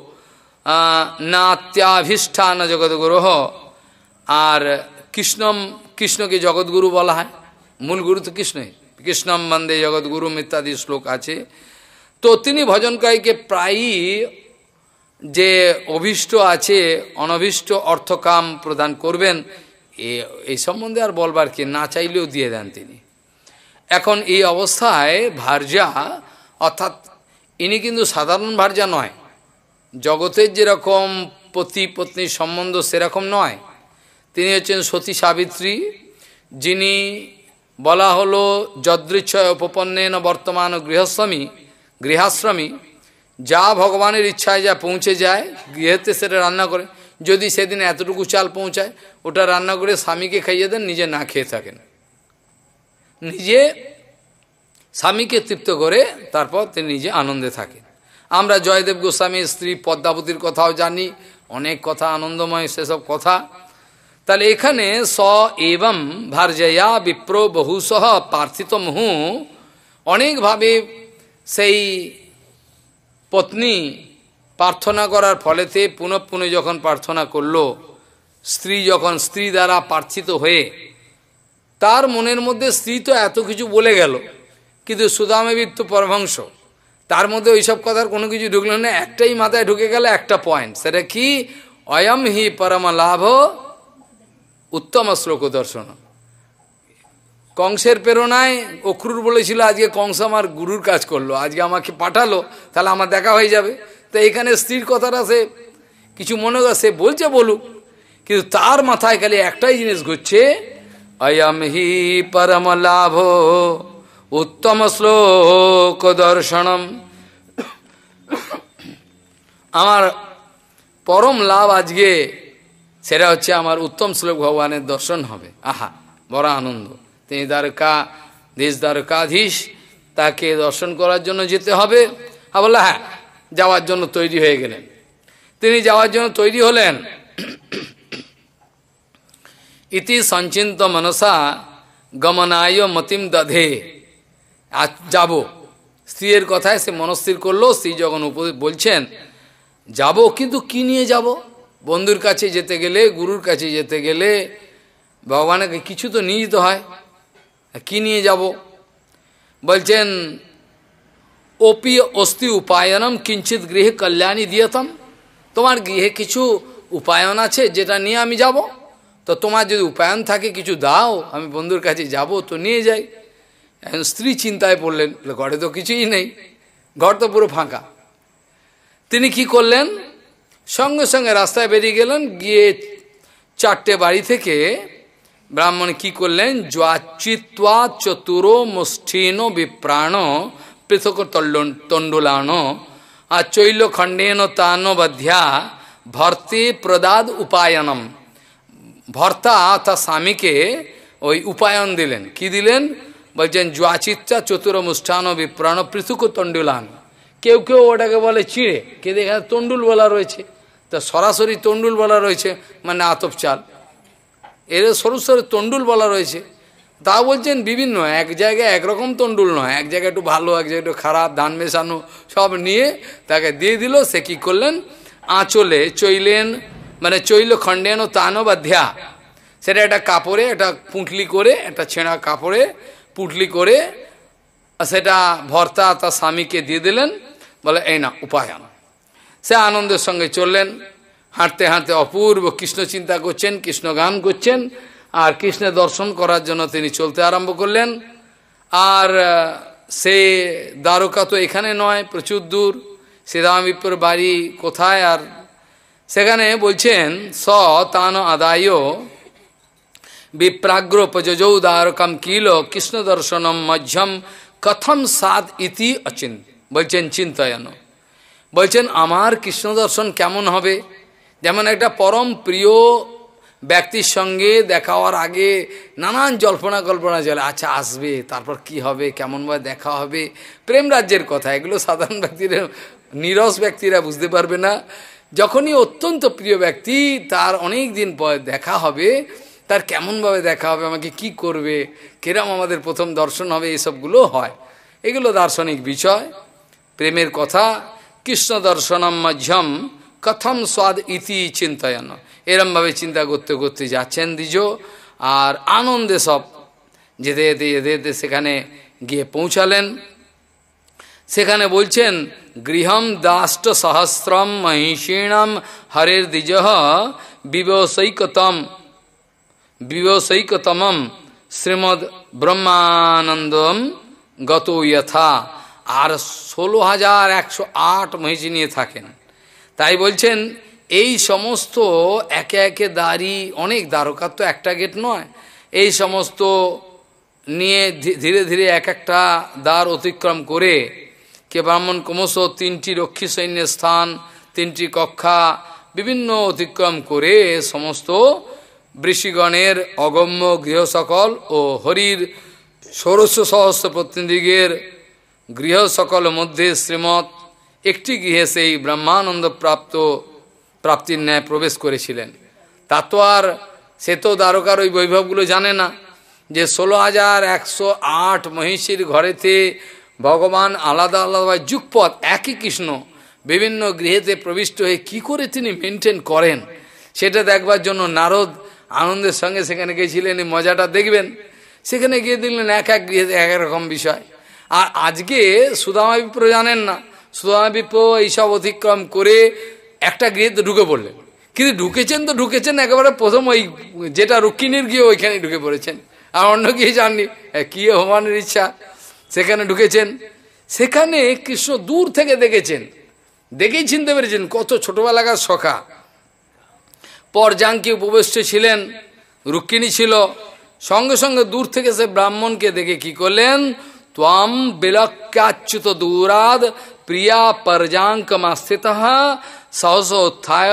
নাত্যাভিষ্ঠান জগৎগুরু। আর কৃষ্ণম, কৃষ্ণকে জগৎগুরু বলা হয়, মূল গুরু তো কৃষ্ণই, কৃষ্ণম বন্দে জগৎগুরু ইত্যাদি শ্লোক আছে। তো তিনি ভজনকারীকে প্রায়ই যে অভীষ্ট আছে অনভীষ্ট অর্থকাম প্রদান করবেন, এই সম্বন্ধে আর বলবার কি, না চাইলেও দিয়ে দেন তিনি। এখন এই অবস্থায় ভার্যা, অর্থাৎ ইনি কিন্তু সাধারণ ভার্যা নয়, জগতের যেরকম পতি পত্নীর সম্বন্ধ সেরকম নয়। তিনি হচ্ছেন সতী সাবিত্রী, যিনি বলা হলো যদৃচ্ছয় উপপন্নেন বর্তমান গৃহস্বামী গৃহাশ্রমী, যা ভগবানের ইচ্ছায় যা পৌঁছে যায় গৃহেতে সেটা রান্না করে। যদি সেদিন এতটুকু চাল পৌঁছায় ওটা রান্না করে স্বামীকে খাইয়ে দেন, নিজে না খেয়ে থাকেন, নিজে স্বামীকে তৃপ্ত করে তারপর তিনি নিজে আনন্দে থাকেন। আমরা জয়দেব গোস্বামীর স্ত্রী পদ্মাবতীর কথাও জানি, অনেক কথা আনন্দময় সেসব কথা। তাহলে এখানে স এবং ভার্যয়া বিপ্র বহুসহ প্রার্থিত মুহু, অনেকভাবে সেই পত্নী প্রার্থনা করার ফলেতে পুনঃ পুনঃ যখন প্রার্থনা করল, স্ত্রী যখন স্ত্রী দ্বারা প্রার্থিত হয়ে, তার মনের মধ্যে স্ত্রী তো এত কিছু বলে গেল, কিন্তু সুদামেবীর তো পরমহংস, তার মধ্যে ওইসব কথার কোনো কিছু ঢুকলো না, একটাই মাথায় ঢুকে গেল একটা পয়েন্ট, সেটা কি অয়ম হি পরম লাভ উত্তম শ্লোক দর্শন। কংসের প্রেরণায় অক্রুর বলেছিল আজকে কংস আমার গুরুর কাজ করলো, আজকে আমাকে পাঠালো, তাহলে আমার দেখা হয়ে যাবে। তো এখানে স্ত্রীর কথাটা সে কিছু মনে করে সে বলছে বলুক, কিন্তু তার মাথায় খালি একটাই জিনিস ঘুরছে, অয়ম হি পরম লাভ উত্তম শ্লোক দর্শনম, আমার পরম লাভ আজকে সেটা হচ্ছে আমার উত্তম শ্লোক ভগবানের দর্শন হবে। আহা, বড় আনন্দ। তিনি দ্বারকা দেশ দ্বারকাধীশ, তাকে দর্শন করার জন্য যেতে হবে। হ্যাঁ বললো, হ্যাঁ, যাওয়ার জন্য তৈরি হয়ে গেলেন। তিনি যাওয়ার জন্য তৈরি হলেন। ইতি সঞ্চিন্ত মনসা গমনায় মতিম দধে, আজ যাব। স্ত্রীর কথায় সে মনস্থির করলো। স্ত্রী যখন বলছেন যাব, কিন্তু কি নিয়ে যাব? বন্ধুর কাছে যেতে গেলে, গুরুর কাছে যেতে গেলে ভগবানকে কিছু তো নিয়ে যেতে হয়। কি নিয়ে যাব? বলছেন ওপি অস্তি উপায়নম কিঞ্চিত গৃহে কল্যাণী দিয়তম, তোমার গৃহে কিছু উপায়ন আছে যেটা নিয়ে আমি যাব। তো তোমার যদি উপায়ন থাকে কিছু দাও, আমি বন্ধুর কাছে যাব, তো নিয়ে যাই। এখন স্ত্রী চিন্তায় পড়লেন, ঘরে তো কিছুই নেই, ঘর তো পুরো ফাঁকা। তিনি কি করলেন? সঙ্গে সঙ্গে রাস্তায় বেরিয়ে গেলেন। গিয়ে চারটে বাড়ি থেকে ব্রাহ্মণ কি করলেন? জ্বাচিত্বা চতুরো মুষ্ঠিন বিপ্রাণ পৃথক তণ্ডুলান আর চৈল খণ্ডেন তান বধ্যা ভর্তি প্রদাদ উপায়নম। ভর্তা অর্থাৎ স্বামীকে ওই উপায়ন দিলেন। কি দিলেন? বলছেন জ্বাচিত্রা চতুর মুষ্ঠান বিপ্রাণ পৃথক তণ্ডুলান। কেউ কেউ ওটাকে বলে চিড়ে, কে এখানে তণ্ডুল বলা রয়েছে, তা সরাসরি তণ্ডুল বলা রয়েছে, মানে আতপ চাল, এর সরু সরু তণ্ডুল বলা রয়েছে। তা বলছেন বিভিন্ন, এক জায়গায় একরকম তণ্ডুল নয়, এক জায়গায় একটু ভালো, এক জায়গায় একটু খারাপ, ধান মেশানো সব নিয়ে তাকে দিয়ে দিল। সে কি করলেন? আঁচলে চইলেন, মানে চৈল খণ্ডেন তান বাধ্যা, সেটা একটা কাপড়ে, একটা পুঁটলি করে, একটা ছেঁড়া কাপড়ে পুঁটলি করে সেটা ভর্তা তার স্বামীকে দিয়ে দিলেন। বলে এই না উপায়ন। সে আনন্দের সঙ্গে চললেন। হাঁটতে হাঁটতে অপূর্ব কৃষ্ণ চিন্তা করছেন, কৃষ্ণ গান করছেন, আর কৃষ্ণের দর্শন করার জন্য তিনি চলতে আরম্ভ করলেন। আর সে দ্বারকা তো এখানে নয়, প্রচুর দূর। শ্রীরামবিপ্রর বাড়ি কোথায়? আর সেখানে বলছেন স তান আদায় বিপ্রাগ্র প্রযোজৌ দ্বারকাম কিল কৃষ্ণ দর্শনম মধ্যম কথম সাদ ইতি অচিন। বলছেন চিন্তয়ন, বলছেন আমার কৃষ্ণ দর্শন কেমন হবে? যেমন একটা পরম প্রিয় ব্যক্তির সঙ্গে দেখা হওয়ার আগে নানান জল্পনা কল্পনা চলে, আচ্ছা আসবে, তারপর কি হবে, কেমনভাবে দেখা হবে, প্রেম রাজ্যের কথা। এগুলো সাধারণ ব্যক্তিরা, নিরস ব্যক্তিরা বুঝতে পারবে না। যখনই অত্যন্ত প্রিয় ব্যক্তি, তার অনেক দিন পর দেখা হবে, তার কেমনভাবে দেখা হবে, আমাকে কি করবে, কিরম আমাদের প্রথম দর্শন হবে, এসবগুলো হয়। এগুলো দার্শনিক বিষয়, প্রেমের কথা। কৃষ্ণ দর্শনম মধ্যম কথম স্বাদ ইতি চিন্তয়ন, এরমভাবে চিন্তা করতে করতে যাচ্ছেন দ্বিজ। আর আনন্দে সব যেতে যেতে যেতে যেতে সেখানে গিয়ে পৌঁছালেন। সেখানে বলছেন গৃহম দাষ্ট সহস্রম মহিষীণম হরের দ্বিজ বিবসৈকতম বিবসৈকতমম শ্রীমদ ব্রহ্মানন্দম গত যথা। আর ষোলো হাজার একশো আট মহিষী নিয়ে থাকেন। তাই বলছেন এই সমস্ত একে একে দাঁড়ি, অনেক দ্বারকার তো একটা গেট নয়, এই সমস্ত নিয়ে ধীরে ধীরে এক একটা দ্বার অতিক্রম করে কে ব্রাহ্মণ ক্রমশ তিনটি রক্ষী সৈন্যের স্থান, তিনটি কক্ষা বিভিন্ন অতিক্রম করে সমস্ত ঋষিগণের অগম্য গৃহ সকল ও হরির ষোড়শ সহস্র প্রতিনিধিগের গৃহ সকল মধ্যে শ্রীমৎ একটি গৃহে সেই ব্রহ্মানন্দ প্রাপ্ত প্রাপ্তির ন্যায় প্রবেশ করেছিলেন। তা তো আর সে তো দ্বারকার ওই বৈভবগুলো জানে না যে ষোলো হাজার একশো আট মহিষীর ঘরেতে ভগবান আলাদা আলাদা যুগপথ একই কৃষ্ণ বিভিন্ন গৃহেতে প্রবিষ্ট হয়ে কি করে তিনি মেনটেন করেন, সেটা দেখবার জন্য নারদ আনন্দের সঙ্গে সেখানে গিয়েছিলেন। এই মজাটা দেখবেন। সেখানে গিয়ে দেখলেন এক এক গৃহেতে এক রকম বিষয়। আর আজকে সুদামা বিপ্র জানেন না, সুদামা বিপ্র এইসব অতিক্রম করে একটা গৃহেতে ঢুকে পড়লেন। কিন্তু ঢুকেছেন তো ঢুকেছেন একেবারে প্রথম ওই যেটা রুক্মিণীর গৃহ, ওইখানে ঢুকে পড়েছেন, আর অন্য গিয়ে জাননি কি ভগবানের ইচ্ছা সেখানে ঢুকেছেন। সেখানে কৃষ্ণ দূর থেকে দেখেছেন, দেখেই চিনতে পেরেছেন কত ছোটবেলাকার সখা। পরজাঙ্কি উপবিষ্ট ছিলেন, রুক্মিণী ছিল। সঙ্গে সঙ্গে দূর থেকে সে ব্রাহ্মণকে দেখে কি করলেন, त्वं विलक्ष्याच्युत दूराद प्रिया पर्जांकमास्थितः सहसोत्थाय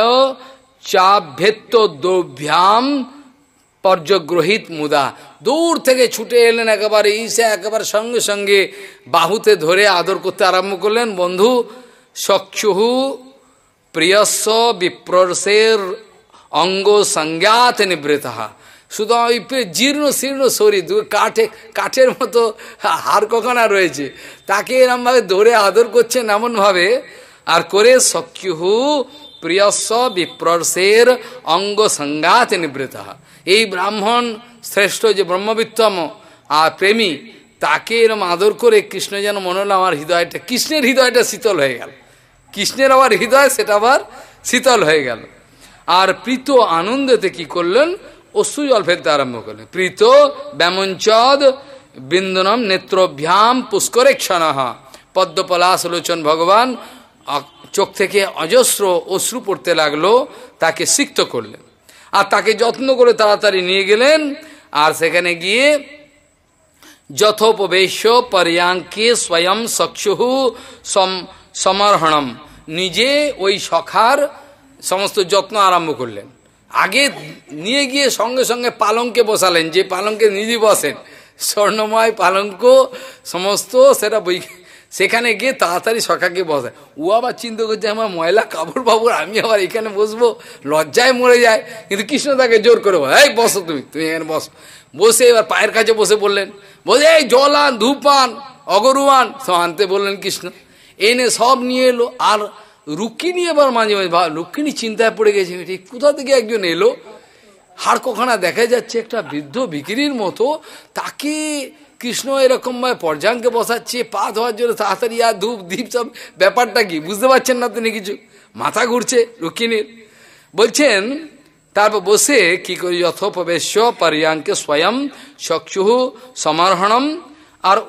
चाभ्येत्तोद्भ्याम পর্যগ্রহিত মুদা। দূর থেকে ছুটে এলেন একেবারে ঈশা, একেবারে সঙ্গে সঙ্গে বাহুতে ধরে আদর করতে আরম্ভ করলেন। বন্ধু চক্ষুহু প্রিয়স্য বিপ্রসের অঙ্গ সংজ্ঞাত নিবৃতহা। শুধু ওই জীর্ণ শীর্ণ শরীর, কাঠে কাঠের মতো হাড় কখনা রয়েছে, তাকে এরমভাবে ধরে আদর করছেন এমনভাবে আর করে চক্ষুহু প্রিয়স্য বিপ্রসের অঙ্গ সংজ্ঞাত নিবৃতহা। এই ব্রাহ্মণ শ্রেষ্ঠ যে ব্রহ্মবিত্তম আর প্রেমী, তাকে এরম আদর করে কৃষ্ণ যেন মনে হলো আমার হৃদয়টা, কৃষ্ণের হৃদয়টা শীতল হয়ে গেল, কৃষ্ণের আবার হৃদয় সেটা আবার শীতল হয়ে গেল। আর প্রীত আনন্দেতে কি করলেন, অশ্রু জল ফেলতে আরম্ভ করলেন। প্রীত ব্যামঞ্চদ বিন্দনম নেত্রভ্যাম পুষ্করে ক্ষণহা। পদ্মপলাশ লোচন ভগবান চোখ থেকে অজস্র অশ্রু পড়তে লাগলো, তাকে সিক্ত করলেন আর তাকে যত্ন করে তাড়াতাড়ি নিয়ে গেলেন। আর সেখানে গিয়ে যথোপবেশ্য পর্যাঙ্কে স্বয়ং চক্ষুহু সমর্হণম, নিজে ওই সখার সমস্ত যত্ন আরম্ভ করলেন। আগে নিয়ে গিয়ে সঙ্গে সঙ্গে পালঙ্কে বসালেন, যে পালঙ্কে নিজে বসেন, স্বর্ণময় পালঙ্ক সমস্ত, সেটা বই সেখানে গিয়ে তাড়াতাড়ি সখাকে বসায়। ও আবার চিন্তা করছে আমার ময়লা কাপড় বাবুর, আমি আবার এখানে বসবো, লজ্জায় মরে যায়। কিন্তু কৃষ্ণ তাকে জোর করে বলে, এই বসো, তুমি তুমি এখানে বসো। বসে এবার পায়ের কাছে বসে বললেন, বলে এই জল আন, ধূপ আন, অগরু আন, সব আনতে বললেন কৃষ্ণ। এনে সব নিয়ে এলো। আর রুক্মিণী এবার মাঝে মাঝে রুক্মিণী চিন্তায় পড়ে গেছে, ঠিক কোথা থেকে একজন এলো, হাড় কখনা দেখা যাচ্ছে একটা বৃদ্ধ ভিখিরির মতো, তাকে কৃষ্ণ এরকম ভাবে পর্যাঙ্কে বসাচ্ছে, পা ধোয়ার জন্য তাড়াতাড়ি আর ধূপ দীপ সব, ব্যাপারটা কি বুঝতে পারছেন না তিনি কিছু, মাথা ঘুরছে রুক্মিণীর। বলছেন তারপর বসে কি করি, যথোপবেশ্য পর্যাঙ্কে স্বয়ং চক্ষুঃ সমর্হণম আর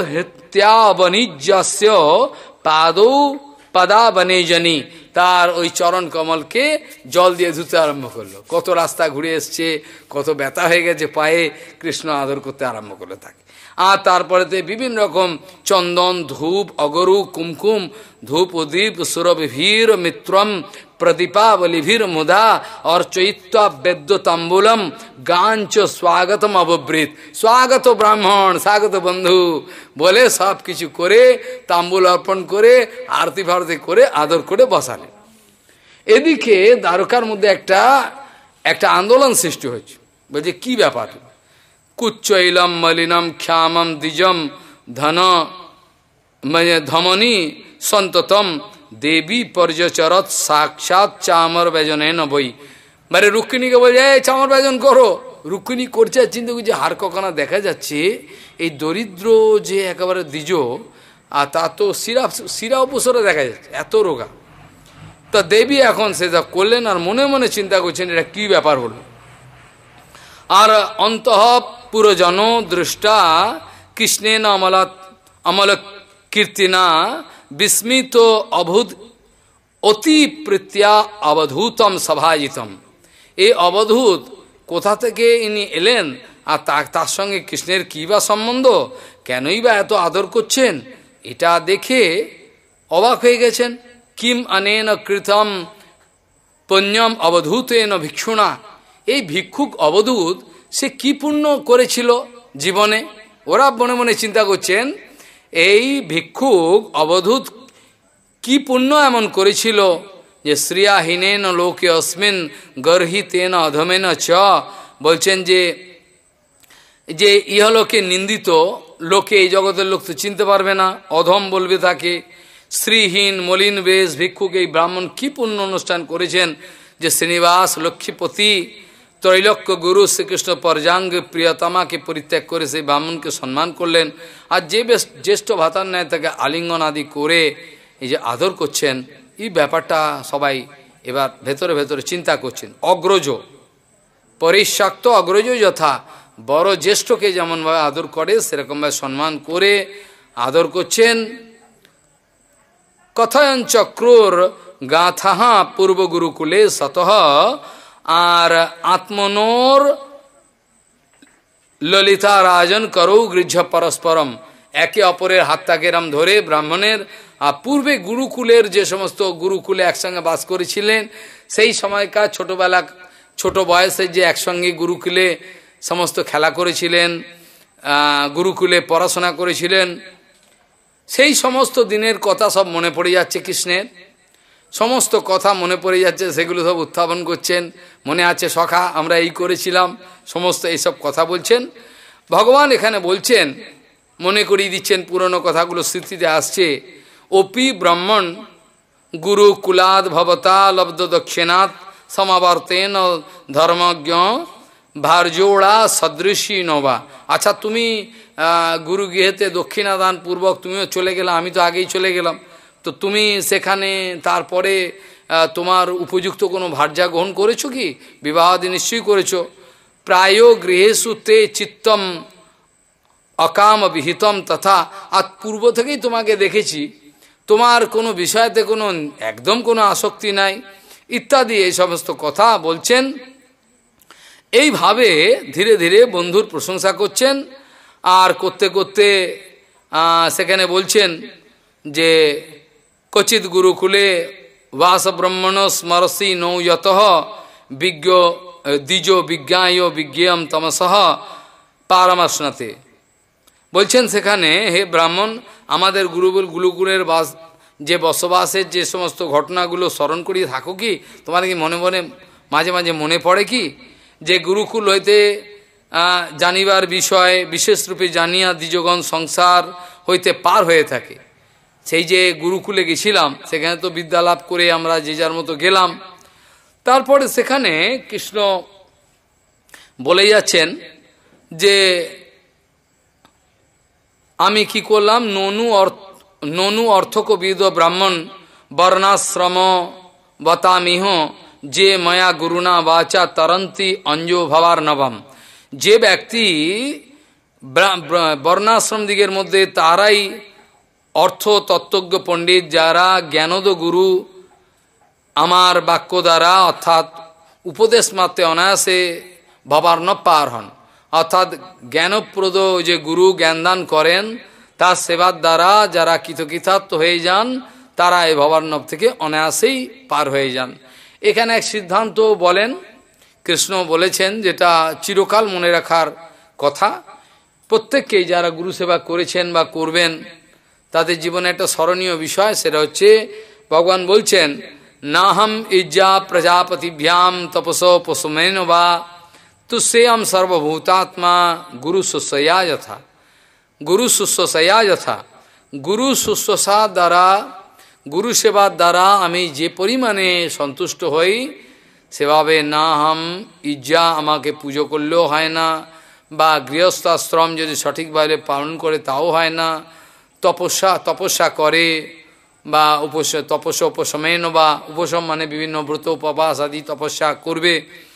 উপহৃত্যাবনিজ্যস্য পাদৌ পদাবনেজনী, তার ওই চরণ কমলকে জল দিয়ে ধুতে আরম্ভ করলো। কত রাস্তা ঘুরে এসছে, কত ব্যথা হয়ে গেছে পায়ে, কৃষ্ণ আদর করতে আরম্ভ করলো তাকে। আর তারপরেতে বিভিন্ন রকম চন্দন, ধূপ, অগরু, কুমকুম, ধূপ উদ্দীপ সুরভির মিত্রম প্রদীপাবলিভির মুদা অর্চয়িত্বা বেদ্য তাম্বুলম গাঞ্চ স্বাগতম অববৃত। স্বাগত ব্রাহ্মণ, স্বাগত বন্ধু বলে সব কিছু করে তাম্বুল অর্পণ করে আরতি ফারতি করে আদর করে বসালেন। এদিকে দ্বারকার মধ্যে একটা একটা আন্দোলন সৃষ্টি হয়েছে। বলছে কি ব্যাপার, কুচ্চৈলম মলিনম ক্ষামম দ্বিজম ধন মানে ধমনী সন্ততম দেবী পর্যচরত সাক্ষাৎ চামর বেজনে নবই। মানে রুক্মিণীকে বলছে এই চামর বেজন করো। রুক্মিণী করছে আর চিন্তা করছে হার কখনা দেখা যাচ্ছে এই দরিদ্র যে একেবারে দ্বিজ, আর তা তো শিরা শিরা উপসরে দেখা যাচ্ছে, এত রোগা। তা দেবী এখন সেটা করলেন আর মনে মনে চিন্তা করছেন এটা কি ব্যাপার হলো। আর অন্তঃ পুরজন দৃষ্টা কৃষ্ণেন অমলা অমল কীর্তিনা বিস্মিত অভূত অতি প্রীত্যা অবধূতম সভাজিতম। এই অবধূত কোথা থেকে ইনি এলেন আর তার সঙ্গে কৃষ্ণের কী বা সম্বন্ধ, কেনই বা এত আদর করছেন, এটা দেখে অবাক হয়ে গেছেন। কিম অনেন কৃতম পুণ্যম অবধূতেন ভিক্ষুণা। এই ভিক্ষুক অবধূত সে কি পুণ্য করেছিল জীবনে, ওরা মনে মনে চিন্তা করছেন এই ভিক্ষুক অবধূত কি পুণ্য এমন করেছিল যে শ্রিয়াহীনেন লোকে অস্মিন গর্হিতেন অধমেন চ। বলছেন যে যে ইহলোকে নিন্দিত লোকে, এই জগতের লোক তো চিনতে পারবে না, অধম বলবে তাকে। শ্রীহীন মলিন বেশ ভিক্ষুক এই ব্রাহ্মণ কি পুণ্য অনুষ্ঠান করেছেন যে শ্রীনিবাস লক্ষ্মীপতি ত্রৈলোক্য গুরু শ্রীকৃষ্ণ পর্যাঙ্গ প্রিয়তমাকে পরিত্যাগ করে সেই ব্রাহ্মণকে সম্মান করলেন। আর যে বেশ জ্যেষ্ঠ ভাতার ন্যায় তাকে আলিঙ্গন আদি করে এই যে আদর করছেন, এই ব্যাপারটা সবাই এবার ভেতরে ভেতরে চিন্তা করছেন। অগ্রজ পরিশাক্ত অগ্রজ যথা, বড় জ্যেষ্ঠকে যেমনভাবে আদর করে সেরকমভাবে সম্মান করে আদর করছেন। কথয়ন চক্রুর গাথাহা পূর্বগুরুকুলে সতঃ আর আত্মনোর ললিতা রাজন করৌ গৃহ্য পরস্পরম। একে অপরের হাতটাকে এরম ধরে ব্রাহ্মণের, আর পূর্বে গুরুকুলের যে সমস্ত গুরুকুলে একসঙ্গে বাস করেছিলেন, সেই সময়কার ছোটবেলা ছোট বয়সে যে একসঙ্গে গুরুকুলে সমস্ত খেলা করেছিলেন, গুরুকুলে পড়াশোনা করেছিলেন, সেই সমস্ত দিনের কথা সব মনে পড়ে যাচ্ছে কৃষ্ণের। সমস্ত কথা মনে পড়ে যাচ্ছে, সেগুলো সব উত্থাপন করছেন। মনে আছে সখা আমরা এই করেছিলাম, সমস্ত এইসব কথা বলছেন। ভগবান এখানে বলছেন, মনে করিয়ে দিচ্ছেন পুরনো কথাগুলো স্মৃতিতে আসছে। ওপি ব্রাহ্মণ গুরু কুলাদ ভবতা লব্ধ দক্ষিণাৎ সমাবর্তেন ধর্মজ্ঞ ভারজোড়া সদৃশী নবা। আচ্ছা, তুমি গুরু গৃহেতে দক্ষিণাদান পূর্বক তুমিও চলে গেলে, আমি তো আগেই চলে গেলাম, তো তুমি সেখানে তারপরে তোমার উপযুক্ত কোনো ভার্যা গ্রহণ করেছো কি? বিবাহাদি নিশ্চয়ই করেছো। প্রায় গৃহেষু তে চিত্তম অকাম বিহিতম তথা, আর পূর্ব থেকেই তোমাকে দেখেছি, তোমার কোনো বিষয়তে কোনো একদম কোনো আসক্তি নাই, ইত্যাদি এই সমস্ত কথা বলছেন। এইভাবে ধীরে ধীরে বন্ধুর প্রশংসা করছেন। আর করতে করতে সেখানে বলছেন যে কচিত গুরুকুলে বাস ব্রহ্মণ স্মরসি নৌ যত বিজ্ঞ দ্বিজ বিজ্ঞায় বিজ্ঞেয়ম তমসহ পারমাসনাতে। বলছেন সেখানে, হে ব্রাহ্মণ, আমাদের গুরুকুল গুরুকুলের বাস যে বসবাসের যে সমস্ত ঘটনাগুলো স্মরণ করিয়ে থাকো কি? তোমার কি মনে মনে মাঝে মাঝে মনে পড়ে কি যে গুরুকুল হইতে জানিবার বিষয় বিশেষরূপে জানিয়া দ্বিজগণ সংসার হইতে পার হয়ে থাকে? সেই যে গুরুকুলে গেছিলাম, সেখানে তো বিদ্যালাভ করে আমরা যে যার মতো গেলাম। তারপরে সেখানে কৃষ্ণ বলে যাচ্ছেন যে আমি কি করলাম, ননু অর্থ ননু অর্থকবিদ ব্রাহ্মণ বর্ণাশ্রম বতামিহ যে ময়া গুরুনা বাচা তরন্তি অঞ্জো ভবার নবম। যে ব্যক্তি বর্ণাশ্রম দিকের মধ্যে, তারাই অর্থ তত্ত্বজ্ঞ পণ্ডিত, যারা জ্ঞানদ গুরু আমার বাক্য দ্বারা অর্থাৎ উপদেশ মাত্রে অনায়াসে ভবার্ণব পার হন। অর্থাৎ জ্ঞানপ্রদ যে গুরু জ্ঞানদান করেন, তার সেবার দ্বারা যারা কৃতকৃতার্থ হয়ে যান, তারা এই ভবার্ণব থেকে অনায়াসেই পার হয়ে যান। এখানে এক সিদ্ধান্ত বলেন, কৃষ্ণ বলেছেন, যেটা চিরকাল মনে রাখার কথা। প্রত্যেককেই যারা গুরু সেবা করেছেন বা করবেন, তাদের জীবনে একটা স্মরণীয় বিষয়, সেটা হচ্ছে ভগবান বলছেন, নাহম ইজ্জা প্রজাপতিভ্যাম তপস পশুমেন বা তুষ্যেয়ম সর্বভূতাত্মা গুরু শুশ্রূষয়া যথা। গুরু শুশ্রূষয়া যথা, গুরু শুশ্রূষা দ্বারা, গুরু সেবার দ্বারা আমি যে পরিমাণে সন্তুষ্ট হই, সেভাবে না হাম ইজ্জা, আমাকে পুজো করলেও হয় না, বা গৃহস্থাশ্রম যদি সঠিকভাবে পালন করে তাও হয় না, তপস্যা তপস্যা করে বা উপস তপস্যা উপশমেন বা উপশম মানে বিভিন্ন ব্রত উপবাস আদি তপস্যা করবে,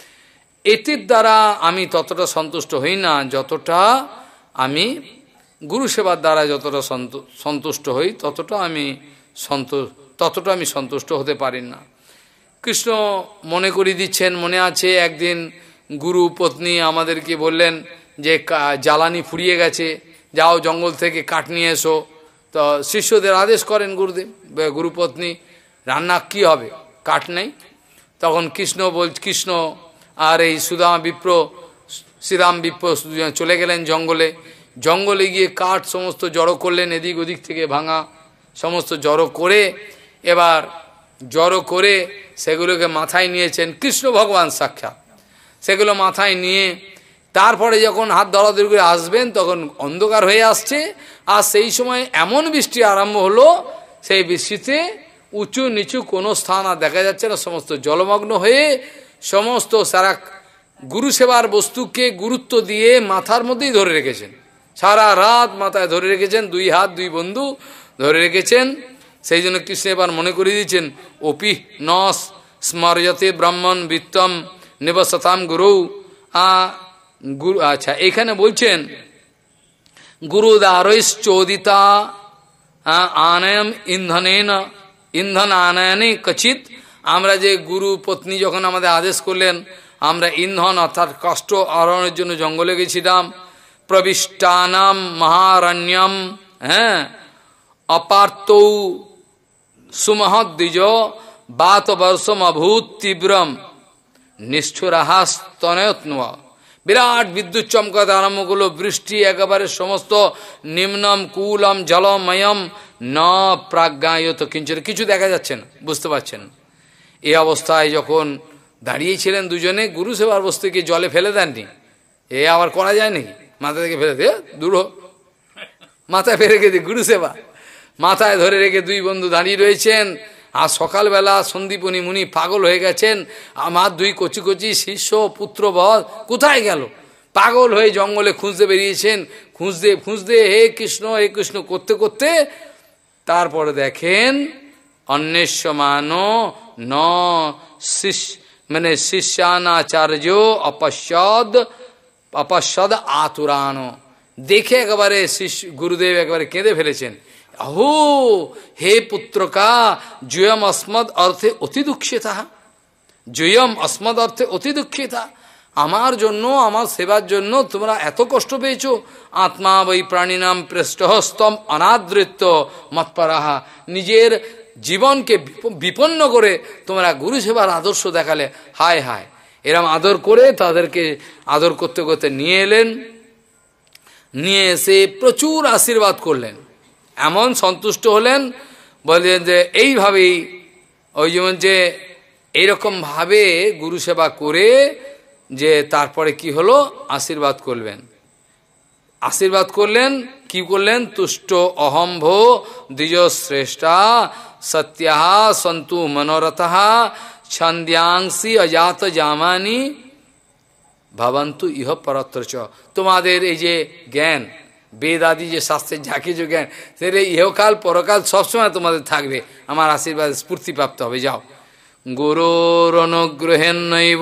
এটির দ্বারা আমি ততটা সন্তুষ্ট হই না যতটা আমি গুরু সেবার দ্বারা যতটা সন্তুষ্ট হই, ততটা আমি সন্তোষ ততটা আমি সন্তুষ্ট হতে পারি না। কৃষ্ণ মনে করিয়ে দিচ্ছেন, মনে আছে একদিন গুরু পত্নী আমাদেরকে বললেন যে জ্বালানি ফুরিয়ে গেছে, যাও জঙ্গল থেকে কাঠ নিয়ে এসো। তো শিষ্যদের আদেশ করেন গুরুদেব, গুরুপত্নী, রান্না কি হবে, কাঠ নেই। তখন কৃষ্ণ বল কৃষ্ণ আর এই সুদামা বিপ্র শ্রীরাম বিপ্র চলে গেলেন জঙ্গলে। জঙ্গলে গিয়ে কাঠ সমস্ত জড়ো করলেন, এদিক ওদিক থেকে ভাঙা সমস্ত জড়ো করে, এবার জড়ো করে সেগুলোকে মাথায় নিয়েছেন কৃষ্ণ ভগবান সাক্ষাৎ। সেগুলো মাথায় নিয়ে তারপরে যখন হাত ধরাধরি করে আসবেন, তখন অন্ধকার হয়ে আসছে, আর সেই সময় এমন বৃষ্টি আরম্ভ হলো, সেই বৃষ্টিতে উঁচু নিচু কোনো স্থান আর দেখা যাচ্ছে না, সমস্ত জলমগ্ন হয়ে সমস্ত সারা গুরু সেবার বস্তুকে গুরুত্ব দিয়ে মাথার মধ্যেই ধরে রেখেছেন, সারা রাত মাথায় ধরে রেখেছেন, দুই হাত দুই বন্ধু ধরে রেখেছেন। সেই জন্য কৃষ্ণ এবার মনে করিয়ে দিচ্ছেন, ওপি নস স্মর্যতে ব্রাহ্মণ বৃত্তম নিবসতাম গুরু। গুরু আচ্ছা, এখানে বলছেন গুরুদারৈশ্চোদিতা আনয়ম ইন্ধনেন ইন্ধন আনয়নে কচিত। আমরা যে গুরু পত্নী যখন আমাদের আদেশ করলেন, আমরা ইন্ধন অর্থাৎ কষ্ট আরোহণের জন্য জঙ্গলে গেছিলাম। প্রবিষ্টানাম মহারণ্যম হ্যাঁ অপার্ত সুমহৎ দ্বিজ বাত বর্ষম অভূত তীব্রম নিষ্ঠুরাহাস্তনয়ত্ন। বিরাট বিদ্যুৎ চমকাতে আরম্ভ করলো, বৃষ্টি একেবারে সমস্ত নিম্নম কুলম জলময়ম ন প্রাজ্ঞায়ত কিঞ্চন, কিছু দেখা যাচ্ছে না, বুঝতে পারছেন। এই অবস্থায় যখন দাঁড়িয়েছিলেন দুজনে, গুরু সেবার বস্তুকে জলে ফেলে দেননি। এ আবার করা যায় নাকি, মাথা থেকে ফেলে দে, দূর হোক, মাথায় ফেলে রেখে গুরু সেবা মাথায় ধরে রেখে দুই বন্ধু দাঁড়িয়ে রয়েছেন। আর সকালবেলা সন্দীপনী মুনি পাগল হয়ে গেছেন, আমার দুই কচি কচি শিষ্য পুত্র বধ কোথায় গেল, পাগল হয়ে জঙ্গলে খুঁজতে বেরিয়েছেন। খুঁজতে খুঁজতে হে কৃষ্ণ হে কৃষ্ণ করতে করতে তারপরে দেখেন অন্বেষমান ন শিষ্য মানে শিষ্যানাচার্য অপশ্যদ অপশ্যদ আতুরান। দেখে একেবারে শিষ্য গুরুদেব একেবারে কেঁদে ফেলেছেন। अहो हे पुत्र का जुयम अस्मद अर्थे अति दुखिता, जुयम अस्मद अर्थे अति दुखिता, আমার জন্য আমার সেবার জন্য তোমরা এত কষ্ট পেয়েছো। আত্মা বৈ প্রাণীনাম পৃষ্ঠহস্তম অনাদৃত্য মৎপরাহা, নিজের জীবনকে বিপন্ন করে তোমরা গুরু সেবার আদর্শ দেখালে। হায় হায়, এরম আদর করে তাদেরকে আদর করতে করতে নিয়ে এলেন, নিয়ে এসে প্রচুর আশীর্বাদ করলেন। এমন সন্তুষ্ট হলেন, বললেন যে এইভাবেই ওই যেমন যে এইরকমভাবে গুরু সেবা করে যে তারপরে কি হলো, আশীর্বাদ করবেন। আশীর্বাদ করলেন, কি করলেন, তুষ্ট অহম্ভ দ্বিজ শ্রেষ্ঠা সত্যাহ সন্তু মনোরথ ছন্দ্যাংসি অজাত জামানি ভবন্তু ইহ পরত্র চ। তোমাদের এই যে জ্ঞান, বেদ আদি যে শাস্ত্রের যা কিছু জ্ঞান, সেটা ইহকাল পরকাল সবসময় তোমাদের থাকবে, আমার আশীর্বাদ স্ফূর্তিপ্রাপ্ত হবে। যাও, গুরুর অনুগ্রহেন নৈব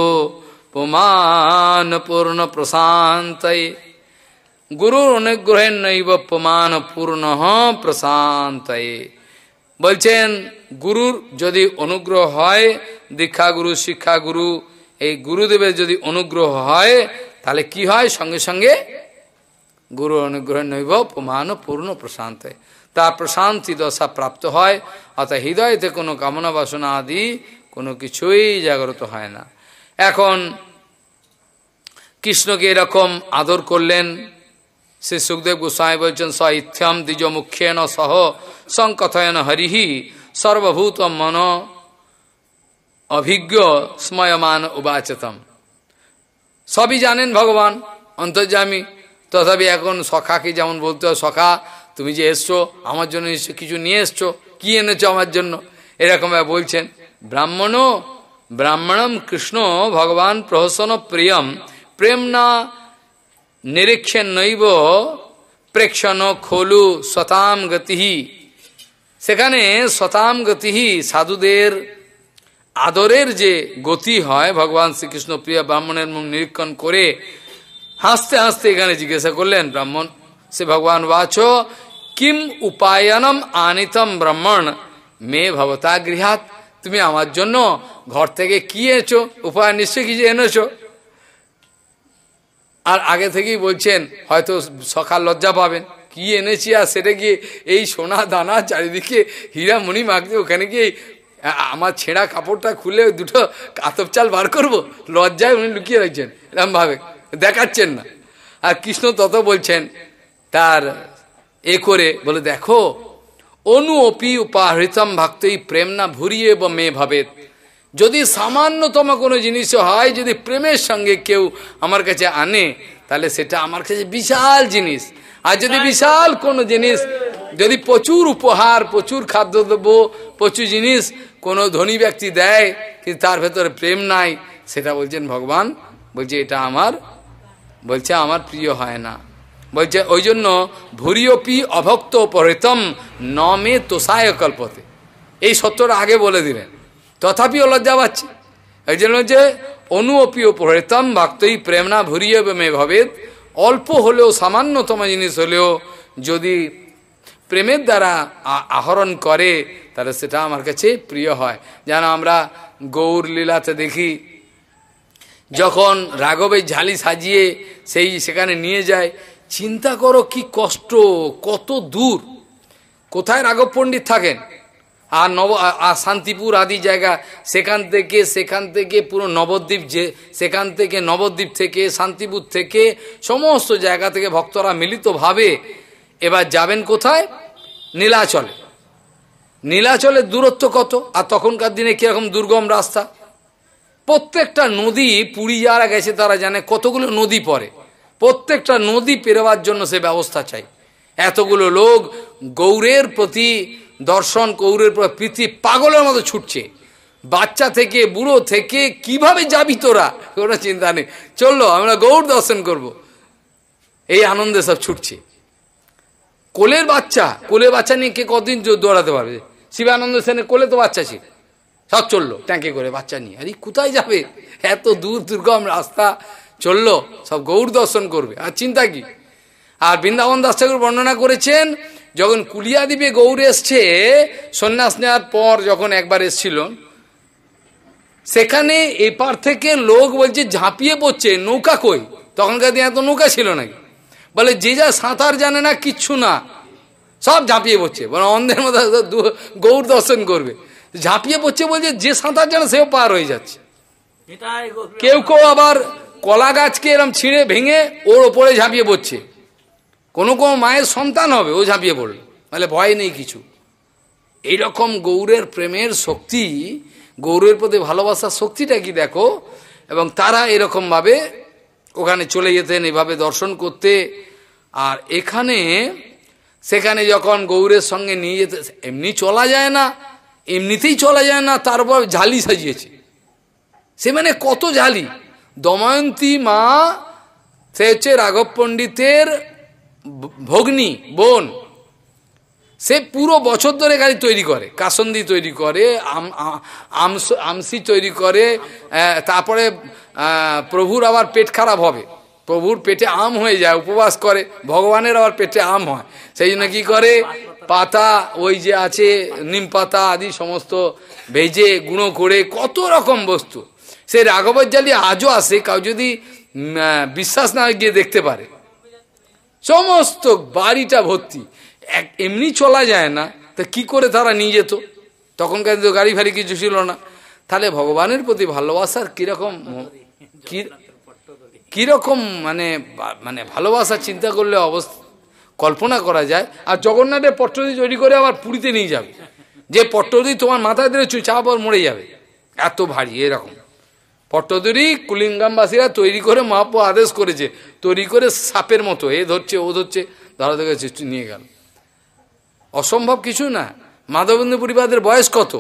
পুমান পূর্ণ প্রশান্তয়ে, গুরুর অনুগ্রহেন নৈব পুমান পূর্ণ প্রশান্তয়ে। বলছেন গুরুর যদি অনুগ্রহ হয়, দীক্ষা গুরু শিক্ষা গুরু এই গুরুদেবের যদি অনুগ্রহ হয়, তাহলে কি হয়, সঙ্গে সঙ্গে গুরু অনুগ্রহ নৈব পুমান পূর্ণ প্রশান্ত, তার প্রশান্তি দশা প্রাপ্ত হয়। অর্থাৎ হৃদয়তে কোনো কামনা বাসনা আদি কোনো কিছুই জাগ্রত হয় না। এখন কৃষ্ণকে এরকম আদর করলেন। শ্রী সুখদেব গোস্বামী বলছেন, স ইথ্যম দ্বিজ মুখ্যেন সহ সংকথয়ন হরিহি সর্বভূত মন অভিজ্ঞ স্ময়মান উবাচতম। সবই জানেন ভগবান অন্তর্যামী, তথাপি এখন সখাকে যেমন বলতে হয়, সখা তুমি যে এসছো আমার জন্য কিছু নিয়ে এসছো, কি এনেছো আমার জন্য, এরকম বলছেন। ব্রাহ্মণ ব্রাহ্মণম কৃষ্ণ ভগবান প্রহসন প্রিয়ম প্রেম না নিরীক্ষণ নৈব প্রেক্ষণ খোলু স্বতাম গতি। সেখানে স্বতাম গতি সাধুদের আদরের যে গতি হয়, ভগবান শ্রীকৃষ্ণ প্রিয় ব্রাহ্মণের মুখ নিরীক্ষণ করে হাসতে হাসতে এখানে জিজ্ঞাসা করলেন ব্রাহ্মণ, সে ভগবান বাচ কিম উপায়নম আনিতম ব্রাহ্মণ মে ভবতা গৃহাত। তুমি আমার জন্য ঘর থেকে কি এনেছো, উপায় নিশ্চয়ই কিছু এনেছো। আর আগে থেকেই বলছেন, হয়তো সকাল লজ্জা পাবেন, কি এনেছি, আর সেটা গিয়ে এই সোনা দানা চারিদিকে হীরা মণি মাখতে, ওখানে গিয়ে আমার ছেঁড়া কাপড়টা খুলে দুটো কাতব চাল বার করবো, লজ্জায় উনি লুকিয়ে রাখছেন, এরকম ভাবে দেখাচ্ছেন না। আর কৃষ্ণ তত বলছেন তার এ করে, বলে দেখো অনু অপি উপাহৃতম ভক্তই প্রেম না ভুরিয়ে বা মেয়ে ভাবে। যদি সামান্যতম কোনো জিনিস হয়, যদি প্রেমের সঙ্গে কেউ আমার কাছে আনে, তাহলে সেটা আমার কাছে বিশাল জিনিস। আর যদি বিশাল কোনো জিনিস, যদি প্রচুর উপহার, প্রচুর খাদ্যদ্রব্য, প্রচুর জিনিস কোনো ধনী ব্যক্তি দেয়, কিন্তু তার ভেতরে প্রেম নাই, সেটা বলছেন ভগবান বলছে এটা আমার, বলছে আমার প্রিয় হয় না। বলছে ওই জন্য ভুরিয়পি অভক্ত পরিতম নমে তোষায় কল্পতে, এই সত্যটা আগে বলে দিলেন, তথাপিও লজ্জা পাচ্ছে। এই জন্য যে অনুপীয় পরিতম ভক্তই প্রেমনা ভুরিয় মে ভবেদ, অল্প হলেও সামান্যতম জিনিস হলেও যদি প্রেমের দ্বারা আহরণ করে, তাহলে সেটা আমার কাছে প্রিয় হয়। যেন আমরা গৌর লীলাতে দেখি, যখন রাঘবের ঝালি সাজিয়ে সেই সেখানে নিয়ে যায়, চিন্তা করো কি কষ্ট, কত দূর, কোথায় রাঘব পণ্ডিত থাকেন, আর নব আর শান্তিপুর আদি জায়গা, সেখান থেকে সেখান থেকে পুরো নবদ্বীপ, যে সেখান থেকে নবদ্বীপ থেকে শান্তিপুর থেকে সমস্ত জায়গা থেকে ভক্তরা মিলিতভাবে এবার যাবেন কোথায়? নীলাচলে। নীলাচলের দূরত্ব কত, আর তখনকার দিনে কিরকম দুর্গম রাস্তা। প্রত্যেকটা নদী, পুরী যারা গেছে তারা জানে কতগুলো নদী পড়ে, প্রত্যেকটা নদী পেরোবার জন্য সে ব্যবস্থা চাই। এতগুলো লোক গৌরের প্রতি দর্শন, গৌরের প্রীতি পাগলের মতো ছুটছে, বাচ্চা থেকে বুড়ো থেকে, কিভাবে যাবি তোরা কোনো চিন্তা নেই, চললো আমরা গৌর দর্শন করব, এই আনন্দে সব ছুটছে। কোলের বাচ্চা, কোলে বাচ্চা নিয়ে কে কদিন দৌড়াতে পারবে? শিবানন্দ সেনের কোলে তো বাচ্চা ছিল, সব চললো ট্যাঙ্কে করে বাচ্চা নিয়ে। আরে কোথায় যাবে, এত দূর দুর্গম রাস্তা, চললো সব গৌর দর্শন করবে, আর চিন্তা কি। আর বৃন্দাবন দাস ঠাকুর বর্ণনা করেছেন, যখন কুলিয়া দ্বীপে গৌর এসছে সন্ন্যাস নেওয়ার পর, যখন একবার এসছিল, সেখানে এপার থেকে লোক বলছে ঝাঁপিয়ে পড়ছে, নৌকা কই, তখনকার দিনে এত নৌকা ছিল নাকি, বলে যে যা সাঁতার জানে না কিচ্ছু না, সব ঝাঁপিয়ে পড়ছে, বলে অন্ধের মতো গৌর দর্শন করবে, ঝাঁপিয়ে পড়ছে, বলছে যে সাঁতার জানে সেও পার হয়ে যাচ্ছে। কেউ কেউ আবার কলা গাছকে এরম ছিঁড়ে ভেঙে ওর ওপরে ঝাঁপিয়ে পড়ছে, কোনো কোনো মায়ের সন্তান হবে, ও ঝাঁপিয়ে পড়ল, মানে ভয় নেই কিছু। এইরকম গৌরের প্রেমের শক্তি, গৌরের প্রতি ভালোবাসার শক্তিটা কি দেখো। এবং তারা এরকমভাবে ওখানে চলে যেতেন এভাবে দর্শন করতে। আর এখানে সেখানে যখন গৌরের সঙ্গে নিয়ে যেতে, এমনি চলা যায় না, এমনিতেই চলা যায় না, তারপর ঝালি সাজিয়েছে, সে মানে কত ঝালি। দময়ন্তী মা, সে হচ্ছে রাঘব পণ্ডিতের ভগ্নী বোন, সে পুরো বছর ধরে গাড়ি তৈরি করে, কাসন্দি তৈরি করে, আমসি তৈরি করে, তারপরে প্রভুর আবার পেট খারাপ হবে, প্রভুর পেটে আম হয়ে যায়, উপবাস করে, ভগবানের আবার পেটে আম হয়, সেই জন্য কি করে, পাতা ওই যে আছে নিম পাতা আদি সমস্ত ভেজে গুঁড়ো করে, কত রকম বস্তু, সে রাঘবের জালি আজও আসে, কাউ যদি বিশ্বাস না গিয়ে দেখতে পারে, সমস্ত বাড়িটা ভর্তি। এক এমনি চলা যায় না, তা কি করে তারা নিয়ে যেত, তখনকার তো গাড়ি ফাড়ি কিছু ছিল না। তাহলে ভগবানের প্রতি ভালোবাসার কিরকম কিরকম মানে মানে ভালোবাসা চিন্তা করলে অবস্থা কল্পনা করা যায়। আর জগন্নাথের পট্টদি তৈরি করে আবার পুরীতে নিয়ে যাবে, যে পট্টদি তোমার মাথায় ধরে চাপর মরে যাবে, এত ভারী। এরকম পট্টদরি কুলিঙ্গামবাসীরা তৈরি করে মহাপ্রভু আদেশ করেছে, তৈরি করে সাপের মতো এ ধরছে ও ধরছে, ধরা থেকে নিয়ে গেল, অসম্ভব কিছু না। মাধবেন্দ্র পরিবারের বয়স কত?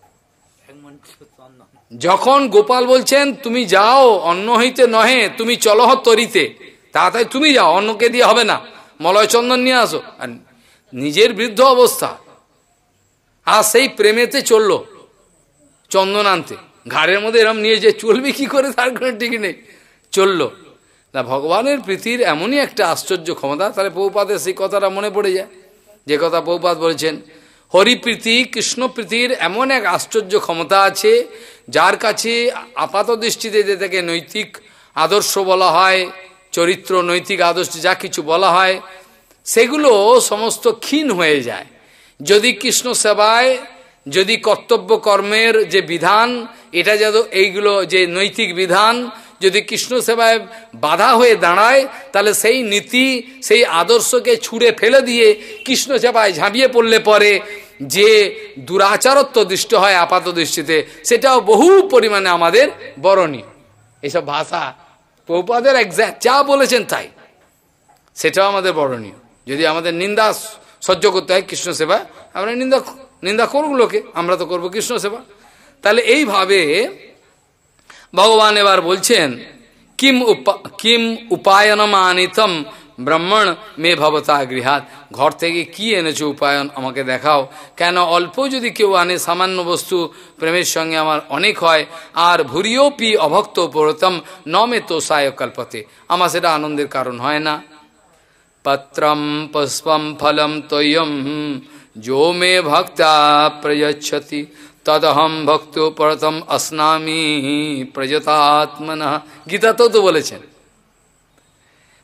যখন গোপাল বলছেন তুমি যাও অন্ন হইতে নহে, তুমি চলহ তরিতে, তাড়াতাড়ি তুমি যাও, অন্নকে দিয়ে হবে না, মলয় চন্দন নিয়ে আসো, আর নিজের বৃদ্ধ অবস্থা, আর সেই প্রেমেতে চললো চন্দন আনতে, ঘাড়ের মধ্যে এরম নিয়ে যে চলবে কি করে তার কোনো ঠিক নেই, চললো। না, ভগবানের প্রীতির এমনই একটা আশ্চর্য ক্ষমতা। তাহলে প্রভুপাদের সেই কথাটা মনে পড়ে যায়, যে কথা প্রভুপাদ বলেছেন, হরিপ্রীতি কৃষ্ণপ্রীতির এমন এক আশ্চর্য ক্ষমতা আছে, যার কাছে আপাত দৃষ্টিতে যেটাকে নৈতিক আদর্শ বলা হয়, চরিত্র নৈতিক আদর্শ যা কিছু বলা হয়, সেগুলো সমস্ত ক্ষীণ হয়ে যায় যদি কৃষ্ণ সেবায়, যদি কর্তব্য কর্মের যে বিধান, এটা যেন এইগুলো যে নৈতিক বিধান যদি কৃষ্ণ সেবায় বাধা হয়ে দাঁড়ায়, তাহলে সেই নীতি সেই আদর্শকে ছুঁড়ে ফেলে দিয়ে কৃষ্ণ সেবায় ঝাঁপিয়ে পড়লে পরে যে দুরাচারত্ব দৃষ্ট হয় আপাত দৃষ্টিতে, সেটাও বহু পরিমাণে আমাদের বরণীয়। এইসব ভাষা প্রভুপাদের একজ্যাক্ট যা বলেছেন তাই, সেটাও আমাদের বরণীয়। যদি আমাদের নিন্দা সহ্য করতে হয় কৃষ্ণ সেবা, আমরা নিন্দা নিন্দা করব লোকে, আমরা তো করবো কৃষ্ণ সেবা। তাহলে এইভাবে ভগবান এবার বলছেন, কিম উপা কিম উপায়নমানিতম ব্রাহ্মণ মে ভবতা গৃহাত, ঘর থেকে কি এনেছো উপায়ন আমাকে দেখাও। কেন অল্প যদি কেউ আনে সামান্য বস্তু, প্রেমের সঙ্গে আমার অনেক হয়, আর ভুরিও পি অভক্ত পরতম নমে তো সায় কল্পতে, আমার সেটা আনন্দের কারণ হয় না। পত্রম পুষ্পম ফলম তৈয়ম যো মে ভক্তা প্রয়চ্ছতি তদহম ভক্ত পরতম अस्नामि প্রযতাত্মনঃ। গীতা তো তো বলেছেন,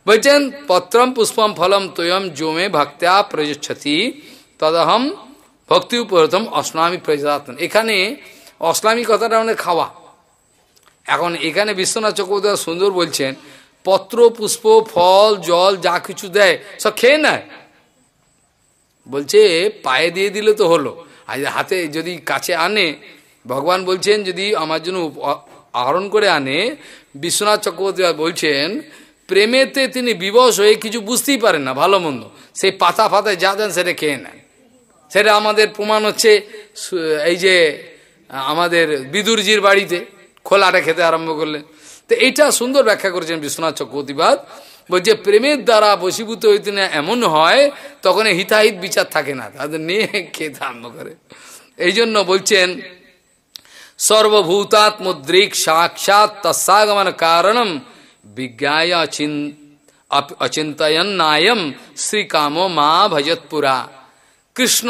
বলছেন পত্রম পুষ্পম ফলম তয়ম জোমে ভক্ত্যা প্রযচ্ছতি তদহম ভক্তি উপরতম অস্নামী প্রজাতন। এখানে অস্নামী কথাটা মানে খাওয়া। এখন এখানে বিশ্বনাথ চক্রবর্তী সুন্দর বলছেন, পত্র পুষ্প ফল জল যা কিছু দেয় সব খেয়ে নেয়। বলছে পায়ে দিয়ে দিলে তো হলো, আর হাতে যদি কাছে আনে, ভগবান বলছেন যদি আমার জন্য আহরণ করে আনে, বিশ্বনাথ চক্রবর্তী বলছেন প্রেমেতে তিনি বিবশ হয়ে কিছু বুঝতেই পারেন না ভালো মন্দ, সেই পাতা ফাতায় যা দেন সেটা খেয়ে নেন। সেটা আমাদের প্রমাণ হচ্ছে এই যে আমাদের বিদুরজির বাড়িতে খোলাটা খেতে আরম্ভ করলেন। তো এইটা সুন্দর ব্যাখ্যা করেছেন বিশ্বনাথ চক্রবর্তীবাদ। বলছে প্রেমের দ্বারা বশীভূত হইতে না এমন হয় তখন হিতাহিত বিচার থাকে না, তাদের নিয়ে খেতে আরম্ভ করে। এই জন্য বলছেন সর্বভূতাত্মদ্রিক সাক্ষাৎ তস্যাগমন কারণম বিজ্ঞায় অচিন্তয়ন নায়ম শ্রীকাম মা ভজৎপুরা। কৃষ্ণ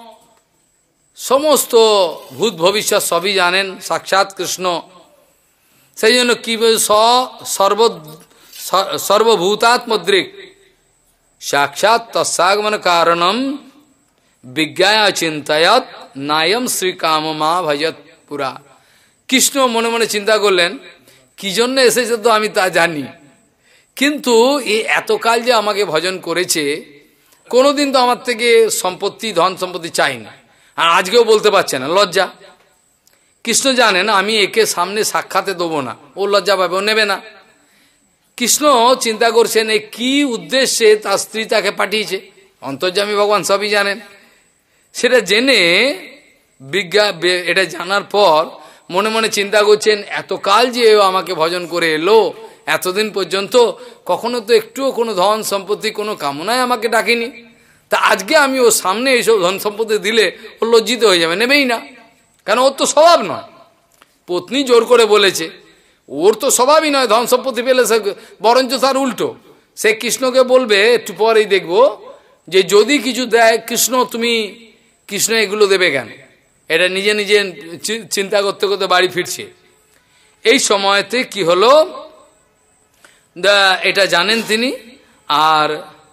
সমস্ত ভূত ভবিষ্যৎ সবই জানেন, সাক্ষাৎ কৃষ্ণ। সেই জন্য কি সর্ব সর্বভূতাত্মদ্রিক সাক্ষাৎ তস্যাগমন কারণম বিজ্ঞায় অচিন্তয়ত নায়ম শ্রীকাম মা ভজৎপুরা। কৃষ্ণ মনে মনে চিন্তা করলেন কি জন্য এসেছে তো আমি তা জানি, কিন্তু এই এতকাল যে আমাকে ভজন করেছে কোনোদিন তো আমার থেকে সম্পত্তি ধন সম্পত্তি চাইনি, আর আজকেও বলতে পারছে না, লজ্জা। কৃষ্ণ জানেন আমি একে সামনে সাক্ষাতে দেবো না, ও লজ্জা পাবে, ও নেবে না। কৃষ্ণ চিন্তা করছেন এই কি উদ্দেশ্যে তার স্ত্রী তাকে পাঠিয়েছে, অন্তর্যামী ভগবান সবই জানেন। সেটা জেনে বিজ্ঞা এটা জানার পর মনে মনে চিন্তা করছেন এতকাল যে আমাকে ভজন করে এলো, এতদিন পর্যন্ত কখনো তো একটুও কোনো ধন সম্পত্তি কোনো কামনায় আমাকে ডাকেনি, তা আজকে আমি ওর সামনে এইসব ধন সম্পত্তি দিলে ও লজ্জিত হয়ে যাবে, নেবেই না, কেন ওর তো স্বভাব নয়। পত্নী জোর করে বলেছে, ওর তো স্বভাবই নয় ধন সম্পত্তি পেলে সে, বরঞ্চ তার উল্টো সে কৃষ্ণকে বলবে একটু পরেই দেখবো যে যদি কিছু দেয় কৃষ্ণ তুমি কৃষ্ণ এগুলো দেবে কেন, এটা নিজে নিজে চিন্তা করতে করতে বাড়ি ফিরছে। এই সময়তে কি হলো এটা জানেন তিনি। আর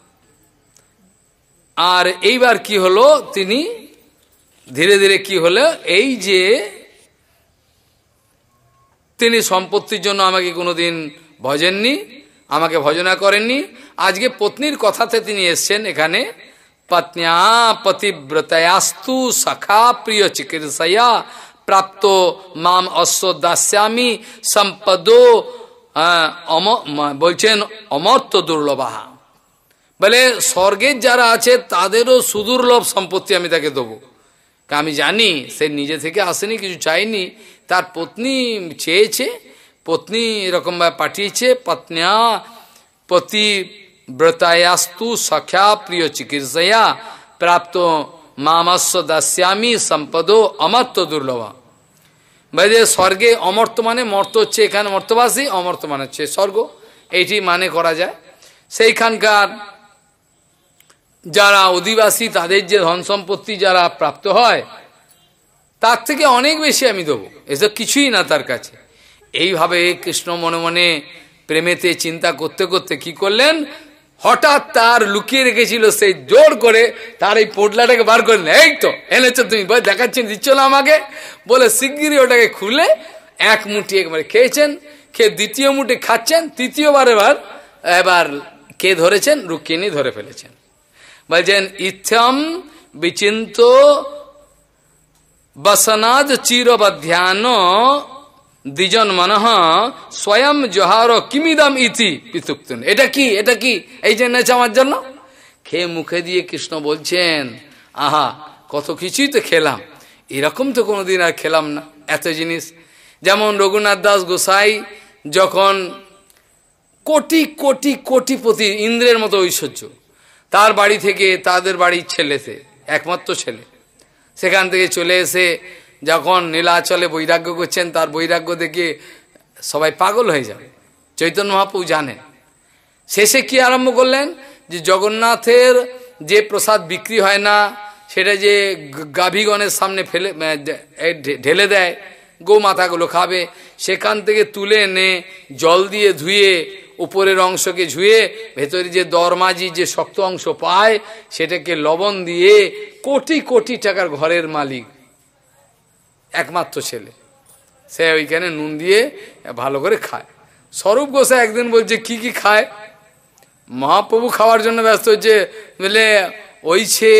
আর এইবার কি হলো তিনি ধীরে ধীরে কি হলো, এই যে তিনি সম্পত্তির জন্য আমাকে কোনোদিন ভজেননি, আমাকে ভজনা করেননি, আজকে পত্নীর কথাতে তিনি এসছেন এখানে। পত্ন্যা পতিব্রতয়াস্তু সখা প্রিয় চিকিৎসয়া প্রাপ্ত মাম অশ্ব দাস্যামি সম্পদো বলছেন অমর্ত্য দুর্লভা। বলে স্বর্গের যারা আছে তাদেরও সুদুর্লভ সম্পত্তি আমি তাকে দেবো। আমি জানি সে নিজে থেকে আসেনি, কিছু চাইনি, তার পত্নী চেয়েছে, পত্নী এরকমভাবে পাঠিয়েছে। পত্ন্যা পতি ব্রতায়াস্তু সখ্যা প্রিয় চিকিৎসয়া প্রাপ্ত মামস্য দাস্যামি সম্পদো অমর্ত্য দুর্লভা। বলে স্বর্গে অমর্ত্য মানে মর্ত হচ্ছে এখানে মর্তবাসী, অমর্ত্য মানে হচ্ছে স্বর্গ, এইটি মানে করা যায়। সেইখানকার যারা অধিবাসী তাদের যে ধন সম্পত্তি যারা প্রাপ্ত হয় তার থেকে অনেক বেশি আমি দেবো, এসব কিছুই না তার কাছে। এইভাবে কৃষ্ণ মনে মনে প্রেমেতে চিন্তা করতে করতে কি করলেন, হঠাৎ তার লুকিয়ে রেখেছিল সেই জোর করে তার এই পোটলাটাকে বার করে নেয়, এই তো এনেছো তুমি, দেখাচ্ছেন দিচ্ছ না আমাকে বলে শিগগিরই ওটাকে খুলে এক মুঠি একবারে খেয়েছেন। খেয়ে দ্বিতীয় মুঠি খাচ্ছেন, তৃতীয়বার এবার এবার কে ধরেছেন, রুক্মিণী ধরে ফেলেছেন। বলছেন ইথম বিচিন্ত বসনাদ চিরবধ্যান দ্বিজন মনঃ স্বয়ং জহার কিমিদম ইতি পিতুক্তুন। এটা কি, এটা কি, এই যে এনেছে আমার জন্য। খেয়ে মুখে দিয়ে কৃষ্ণ বলছেন আহা কত কিছুই তো খেলাম, এরকম তো কোনোদিন আর খেলাম না এত জিনিস। যেমন রঘুনাথ দাস গোসাই যখন কোটি কোটি কোটিপতি ইন্দ্রের মতো ঐশ্বর্য, তার বাড়ি থেকে তাদের বাড়ির ছেলেতে একমাত্র ছেলে, সেখান থেকে চলে এসে যখন নীলাচলে বৈরাগ্য করছেন, তার বৈরাগ্য দেখে সবাই পাগল হয়ে যাবে, চৈতন্য মহাপ্রভু জানেন। শেষে কি আরম্ভ করলেন, যে জগন্নাথের যে প্রসাদ বিক্রি হয় না সেটা যে গাভীগণের সামনে ফেলে ঢেলে দেয়, গো মাথাগুলো খাবে, সেখান থেকে তুলে এনে জল দিয়ে ধুয়ে উপরের অংশকে ঝুয়ে ভেতরে যে দরমাজি যে শক্ত অংশ পায় সেটাকে লবণ দিয়ে কোটি কোটি টাকার ঘরের মালিক, একমাত্র ছেলে, সে ওইখানে নুন দিয়ে ভালো করে খায়। স্বরূপ গোসাই একদিন বলছে কি কি খায়? মহাপ্রভু খাওয়ার জন্য ব্যস্ত হচ্ছে, বলে ওইছে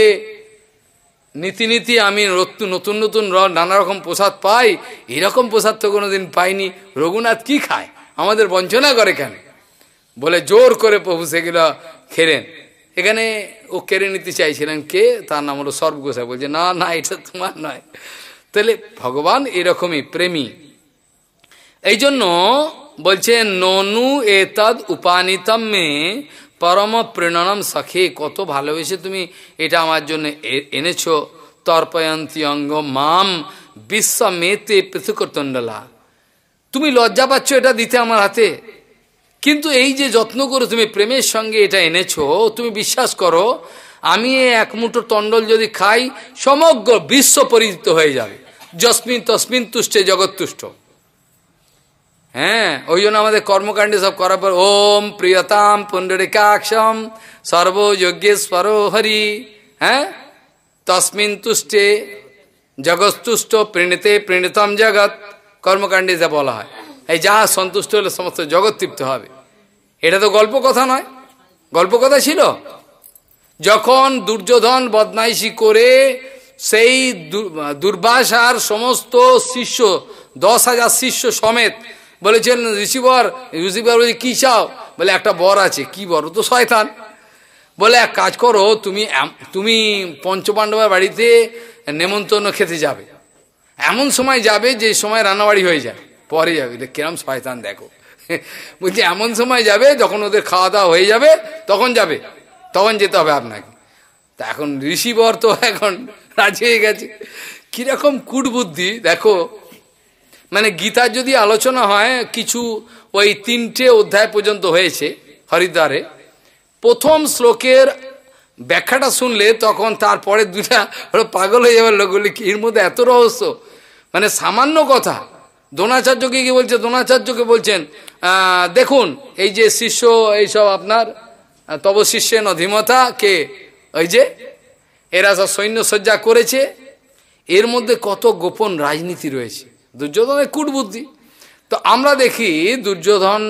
নীতি নীতি আমি নতুন নতুন নানা রকম প্রসাদ পাই, এরকম প্রসাদ তো কোনোদিন পাইনি, রঘুনাথ কি খায়, আমাদের বঞ্চনা করে কেন? বলে জোর করে প্রভু সেগুলো খেলেন। এখানে ও কেড়ে নিতে চাইছিলেন, কে? তার নাম হলো স্বরূপ গোসাই। বলছে না না, এটা তোমার নয়। তাহলে ভগবান এরকমই প্রেমী। এই জন্য বলছে ননু এতদ উপানিতম মে পরম প্রেরণম সখে, কত ভালোবেসে তুমি এটা আমার জন্য এনেছো। তর্পয়ন্তী অঙ্গ মাম বিশ্বমেতে পৃথুকতণ্ডলা, তুমি লজ্জা পাচ্ছ এটা দিতে আমার হাতে, কিন্তু এই যে যত্ন করো তুমি প্রেমের সঙ্গে এটা এনেছো, তুমি বিশ্বাস করো আমি এক মুঠো তণ্ডল যদি খাই সমগ্র বিশ্ব পরিচিত হয়ে যাবে। যস্মিন তস্মিন তুষ্টে জগৎ তুষ্ট। হ্যাঁ, ওই জন্য আমাদের কর্মকাণ্ডে সব করার পর ওম প্রিয়তাম পুণ্ডরিকাক্ষম সর্বযজ্ঞেশ্বর হরি, হ্যাঁ, তস্মিন তুষ্টে জগৎতুষ্ট প্রীণিতে প্রীণিতম জগৎ, কর্মকাণ্ডে যা বলা হয়। এই যা সন্তুষ্ট হলে সমস্ত জগৎ তৃপ্ত হবে। এটা তো গল্প কথা নয়, গল্প কথা ছিল। যখন দুর্যোধন বদমাইশি করে সেই দুর্বাসার সমস্ত শিষ্য দশ হাজার শিষ্য সমেত বলেছেন ঋষিবর, ঋষিবর বলে কি চাও? বলে একটা বর আছে। কি বর? তো শয়তান। বলে এক কাজ করো, তুমি তুমি পঞ্চপাণ্ডবের বাড়িতে নেমন্তন্ন খেতে যাবে, এমন সময় যাবে যে সময় রান্নাবাড়ি হয়ে যায়, পরে যাবে। কিরম শয়তান দেখো, বলছে এমন সময় যাবে যখন ওদের খাওয়া দাওয়া হয়ে যাবে, তখন যাবে, তখন যেতে হবে আপনাকে। তা এখন ঋষিবর তো এখন রাজি হয়ে গেছে। কিরকম কূটবুদ্ধি দেখো। মানে গীতার যদি আলোচনা হয়, কিছু ওই তিনটে অধ্যায় পর্যন্ত হয়েছে হরিদ্বারে, প্রথম শ্লোকের ব্যাখ্যাটা শুনলে তখন তারপরে দুটা পাগল হয়ে যাবে লোকগুলি, এর মধ্যে এত রহস্য। মানে সামান্য কথা দ্রোণাচার্যকে কি বলছে? দ্রোণাচার্যকে বলছেন দেখুন এই যে শিষ্য, এইসব আপনার তব শিষ্যের অধীমতা কে, ওই যে এরা সব সৈন্যসজ্জা করেছে, এর মধ্যে কত গোপন রাজনীতি রয়েছে। দুর্যোধনের কূটবুদ্ধি। তো আমরা দেখি দুর্যোধন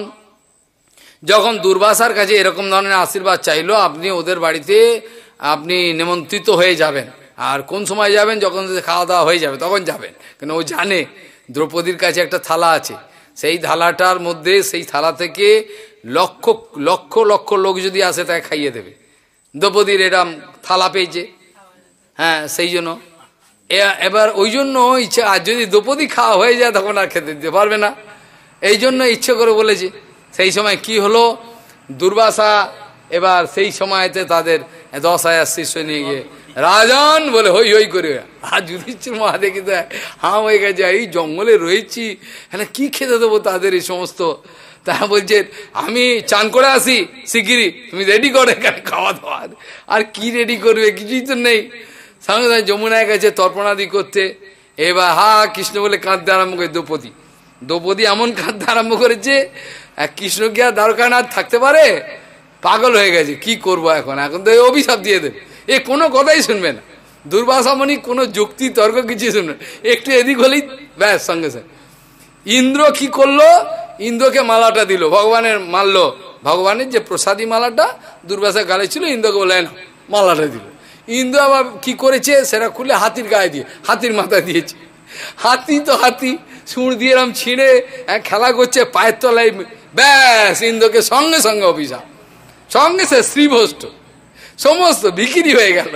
যখন দুর্বাসার কাছে এরকম ধরনের আশীর্বাদ চাইলো, আপনি ওদের বাড়িতে আপনি নিমন্ত্রিত হয়ে যাবেন, আর কোন সময় যাবেন? যখন খাওয়া দাওয়া হয়ে যাবে তখন যাবেন। কেন ও জানে দ্রৌপদীর কাছে একটা থালা আছে, সেই থালাটার মধ্যে, সেই থালা থেকে লক্ষ লক্ষ লক্ষ লোক যদি আসে তাকে খাইয়ে দেবে। দ্রৌপদীর এরম থালা পেয়েছে, হ্যাঁ, সেই জন্য এবার ওই জন্য ইচ্ছা, আর যদি দ্রৌপদী খাওয়া হয়ে যায় তখন আর খেতে দিতে পারবে না, এই জন্য ইচ্ছে করে বলেছে। সেই সময় কি হলো, দুর্বাসা এবার সেই সময়তে তাদের দশ হাজার শিষ্য নিয়ে গিয়ে রাজন বলে হই হই করে, আর যুধিষ্ঠির মহাদেব হাঁ হয়ে গেছে, এই জঙ্গলে রয়েছি, হ্যাঁ কি খেতে দেবো তাদের এই সমস্ত। তারা বলছে আমি চান করে আসি শিগগিরি, তুমি রেডি করো এখানে খাওয়া দাওয়া। আর কি রেডি করবে, কিছুই তো নেই। সঙ্গে সঙ্গে যমুনায় গেছে তর্পণাদি করতে। এবার হা কৃষ্ণ বলে কাঁদতে আরম্ভ করে দ্রৌপদী দ্রৌপদী এমন কাঁদতে আরম্ভ করেছে, কৃষ্ণ কি আর দ্বারকানাথ থাকতে পারে? পাগল হয়ে গেছে, কি করবো এখন, এখন তো অভিশাপ দিয়ে দেবে। এ কোনো কথাই শুনবে না, দুর্বাসামণি কোনো যুক্তি তর্ক কিছু শুনবে, একটু এদিক হলেই ব্যাস সঙ্গে সঙ্গে। ইন্দ্র কি করলো, ইন্দ্রকে মালাটা দিল, ভগবানের মারলো, ভগবানের যে প্রসাদী মালাটা দুর্বাসা গালে ছিল, ইন্দ্রকে বলে না মালাটা দিল। ইন্দ্র আবার কি করেছে, সেটা খুলে হাতির গায়ে দিয়ে, হাতির মাথা দিয়েছে। হাতি তো হাতি, সুর দিয়ে এরম ছিঁড়ে খেলা করছে পায়ের তলায়, ব্যাস ইন্দ্রকে সঙ্গে সঙ্গে অভিশাপ, সঙ্গে সে শ্রীভষ্ট সমস্ত বিক্রি হয়ে গেল।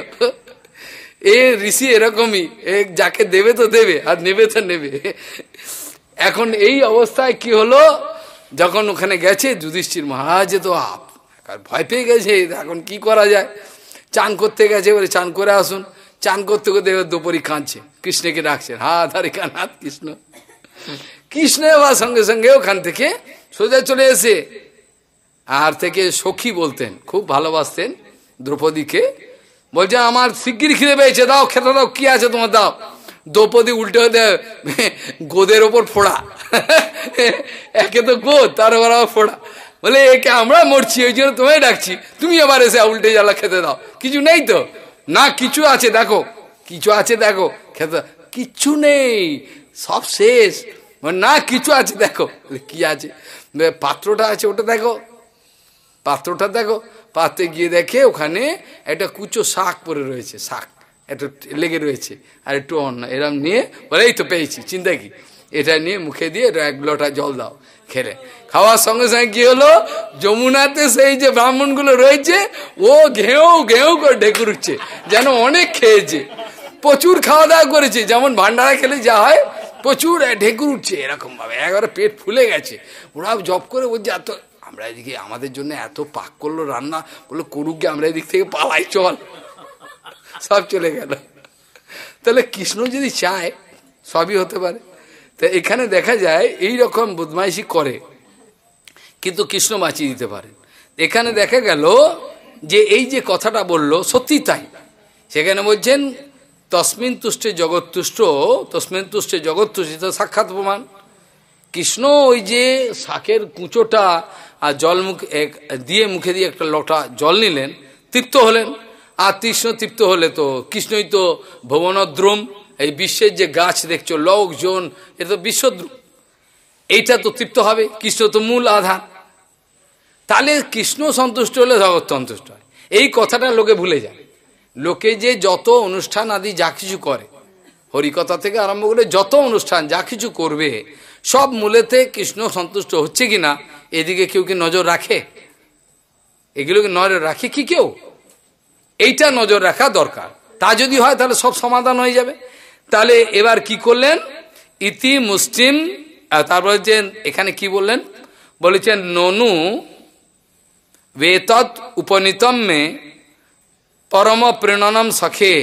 এ ঋষি এরকমই, এ যাকে দেবে তো দেবে, আর নেবে তো নেবে। এখন এই অবস্থায় কি হলো, যখন ওখানে গেছে যুধিষ্ঠির মহারাজ তো ভয় পেয়ে গেছে, এখন কি করা যায়। চান করতে গেছে, বলে চান করে আসুন। চান করতে করতে দুপুরি কাঁদছে, কৃষ্ণকে ডাকছেন, হা ধারিকা নাথ কৃষ্ণ। কৃষ্ণ এবার সঙ্গে সঙ্গে ওখান থেকে সোজা চলে এসে, আর থেকে সখী বলতেন, খুব ভালোবাসতেন দ্রৌপদীকে, বলছে আমার শিগগির খিদে পেয়েছে, দাও খেতে দাও, কি আছে তোমার দাও। দ্রৌপদী উল্টে হতে গোদের ওপর ফোড়া, একে তো গোদ, তার ওপর ফোড়া, বলে একে আমরা মরছি ওই জন্য তোমায় ডাকছি, তুমি আবার এসে উল্টে জ্বালা খেতে দাও, কিছু নেই তো? না কিছু আছে দেখো, কিছু আছে দেখো, খেতে কিচ্ছু নেই, সব শেষ। না কিছু আছে দেখো, কি আছে? পাত্রটা আছে ওটা দেখো, পাত্রটা দেখো। পাত্রে গিয়ে দেখে ওখানে একটা কুচো শাক পরে রয়েছে, শাক একটু লেগে রয়েছে আর একটু অন্য, এরম নিয়ে বলে এই তো পেয়েছি, চিন্তা কি, এটা নিয়ে মুখে দিয়ে এক লোটা জল দাও, খেলে। খাওয়ার সঙ্গে সঙ্গে কি হলো, যমুনাতে সেই যে ব্রাহ্মণগুলো রয়েছে ও ঘেউ ঘেউ করে ঢেকুর উঠছে, যেন অনেক খেয়েছে, প্রচুর খাওয়া দাওয়া করেছে, যেমন ভান্ডারা খেলে যা হয়, প্রচুর ঢেকুর উঠছে এরকম ভাবে, একবারে পেট ফুলে গেছে। ওরা জব করে বলছে এত, আমরা এদিকে আমাদের জন্য এত পাক করলো রান্না, বললো করুক গে, আমরা এদিক থেকে পালাই চল, সব চলে গেল। তাহলে কৃষ্ণ যদি চায় সবই হতে পারে। তা এখানে দেখা যায় এই রকম বদমাইশি করে, কিন্তু কৃষ্ণ বাঁচিয়ে দিতে পারেন। এখানে দেখা গেল যে এই যে কথাটা বললো সত্যি তাই। সেখানে বলছেন তসমিন তুষ্টে জগৎ তুষ্ট, তসমিন তুষ্টে জগৎ তুষ্ট, সাক্ষাৎ প্রমাণ। কৃষ্ণ ওই যে শাকের কুঁচোটা আর জল মুখে দিয়ে মুখে দিয়ে একটা লোটা জল নিলেন, তৃপ্ত হলেন। আর কৃষ্ণ তৃপ্ত হলে তো কৃষ্ণই তো ভুবনদ্রুম, এই বিশ্বের যে গাছ দেখছো লোকজন, এটা তো বিশ্বদ্রুম, এইটা তো তৃপ্ত হবে, কৃষ্ণ তো মূল আধার। তাহলে কৃষ্ণ সন্তুষ্ট হলে জগৎ সন্তুষ্ট হয়, এই কথাটা লোকে ভুলে যায়। লোকে যে যত অনুষ্ঠান আদি যা কিছু করে, হরিকথা থেকে আরম্ভ করে যত অনুষ্ঠান যা কিছু করবে, সব মূলেতে কৃষ্ণ সন্তুষ্ট হচ্ছে কিনা এদিকে কেউ কি নজর রাখে? এগুলোকে নজর রাখে কি কেউ? এইটা নজর রাখা দরকার। তা যদি হয় তাহলে সব সমাধান হয়ে যাবে। তাহলে এবার কি করলেন, ইতি মুসলিম, তারপরে যে এখানে কি বললেন, বলেছেন ননু বেতৎ উপনীতম মে পরম প্রেরণম সখে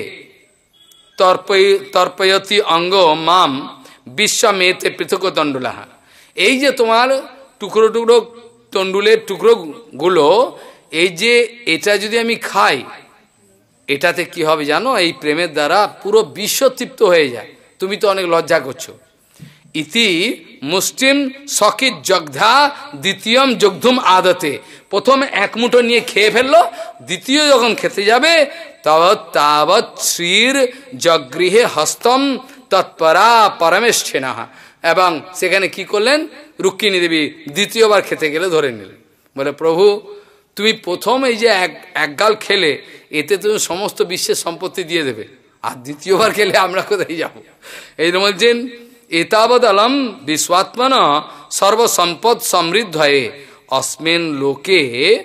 তর্পয়তি অঙ্গ মাম বিশ্বমেতে পৃথক তণ্ডুলাহা। এই যে তোমার টুকরো টুকরো তণ্ডুলের টুকরোগুলো, এই যে এটা যদি আমি খাই, এটাতে কি হবে জানো, এই প্রেমের দ্বারা পুরো বিশ্ব তৃপ্ত হয়ে যায়। তুমি তো অনেক লজ্জা করছো। ইতি মুষ্টিম সকিত জগধা দ্বিতীয়ম যোগধুম আদতে, প্রথমে এক মুঠো নিয়ে খেয়ে ফেললো, দ্বিতীয় যখন খেতে যাবে তাবৎ তাবৎ শ্রীর জগৃহে হস্তম তৎপরা পরমেষ্ঠেনা, এবং সেখানে কি করলেন, রুক্মিণী দেবী দ্বিতীয়বার খেতে গেলে ধরে নিলেন, বলে প্রভু তুমি প্রথম এই যে এক এক গাল খেলে, এতে তুমি সমস্ত বিশ্বের সম্পত্তি দিয়ে দেবে, আর দ্বিতীয়বার খেলে আমরা কোথায় যাব? এই বলছেন এতাবৎ অলম বিশ্বাত্মন সর্বসম্পদ সমৃদ্ধ হয়ে অস্মিন লোকে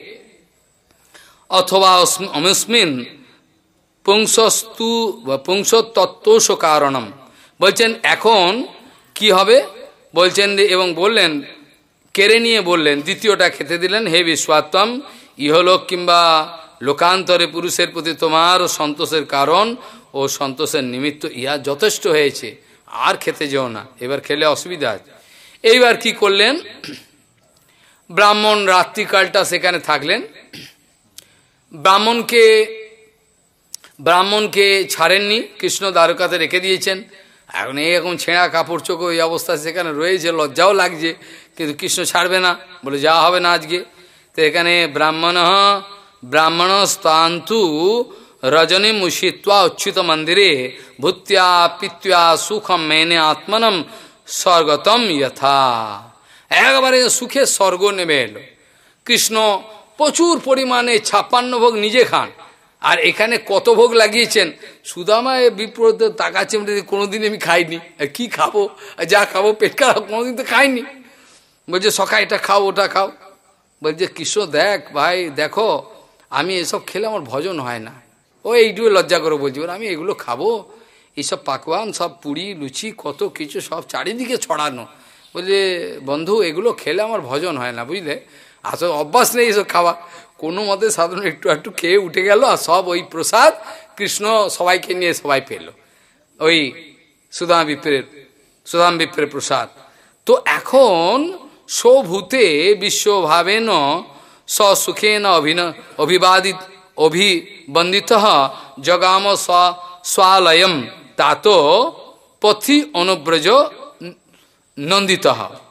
অথবা অমস্মিন পুংসস্তু বা পুংসতত্ত্বস কারণম। বলছেন এখন কি হবে, বলছেন এবং বললেন কেড়ে নিয়ে বললেন, দ্বিতীয়টা খেতে দিলেন, হে বিশ্বাত্তম, ইহলোক কিংবা লোকান্তরে পুরুষের প্রতি তোমার সন্তোষের কারণ ও সন্তোষের নিমিত্ত ইহা যথেষ্ট হয়েছে, আর খেতে যেও না, এবার খেলে অসুবিধা আছে। এইবার কি করলেন, ব্রাহ্মণ রাত্রিকালটা সেখানে থাকলেন, ব্রাহ্মণকে ব্রাহ্মণকে ছাড়েননি, কৃষ্ণ দ্বারকাতে রেখে দিয়েছেন। এখন এই এখন ছেঁড়া কাপড় চোখো এই অবস্থা সেখানে রয়েছে, লজ্জাও লাগছে, কিন্তু কৃষ্ণ ছাড়বে না, বলে যাওয়া হবে না আজকে। তো এখানে ব্রাহ্মণ ব্রাহ্মণ স্তান্তু রজনী মুষিত্বা উচ্ছিত মন্দিরে ভূত্যা পিত্যা সুখম মেনে আত্মনম স্বর্গতম যথা, একবারে সুখে স্বর্গ নেমে এলো। কৃষ্ণ প্রচুর পরিমাণে ছাপ্পান্ন ভোগ নিজে খান, আর এখানে কত ভোগ লাগিয়েছেন। সুদামা বিপ্রত তাকাচ্ছে, কোনোদিন আমি খাইনি, কি খাবো, যা খাবো পেট খারাপ, কোনোদিন তো খাইনি। বলছে সখা এটা খাও ওটা খাও, বলছে কৃষ্ণ দেখ ভাই দেখো আমি এসব খেলে আমার ভজন হয় না, ও এইটুকু লজ্জা করে বলছি, আমি এগুলো খাবো, এইসব পাকওয়ান সব পুরি লুচি কত কিছু সব চারিদিকে ছড়ানো, বলছে বন্ধু এগুলো খেলে আমার ভজন হয় না, বুঝলে, আসলে অভ্যাস নেই এসব খাওয়া, কোনো মতে সাধারণ একটু একটু খেয়ে উঠে গেল, আর সব ওই প্রসাদ কৃষ্ণ সবাইকে নিয়ে সবাই পেল, ওই সুদাম বিপ্রের সুদাম বিপ্রের প্রসাদ। তো এখন সভূতে বিশ্বভাবেন সুখেন অভিন অভিবাদিত অভিবন্দিত জগাম স্বালয়ম তাতো পথি অনুব্রজ নন্দিত।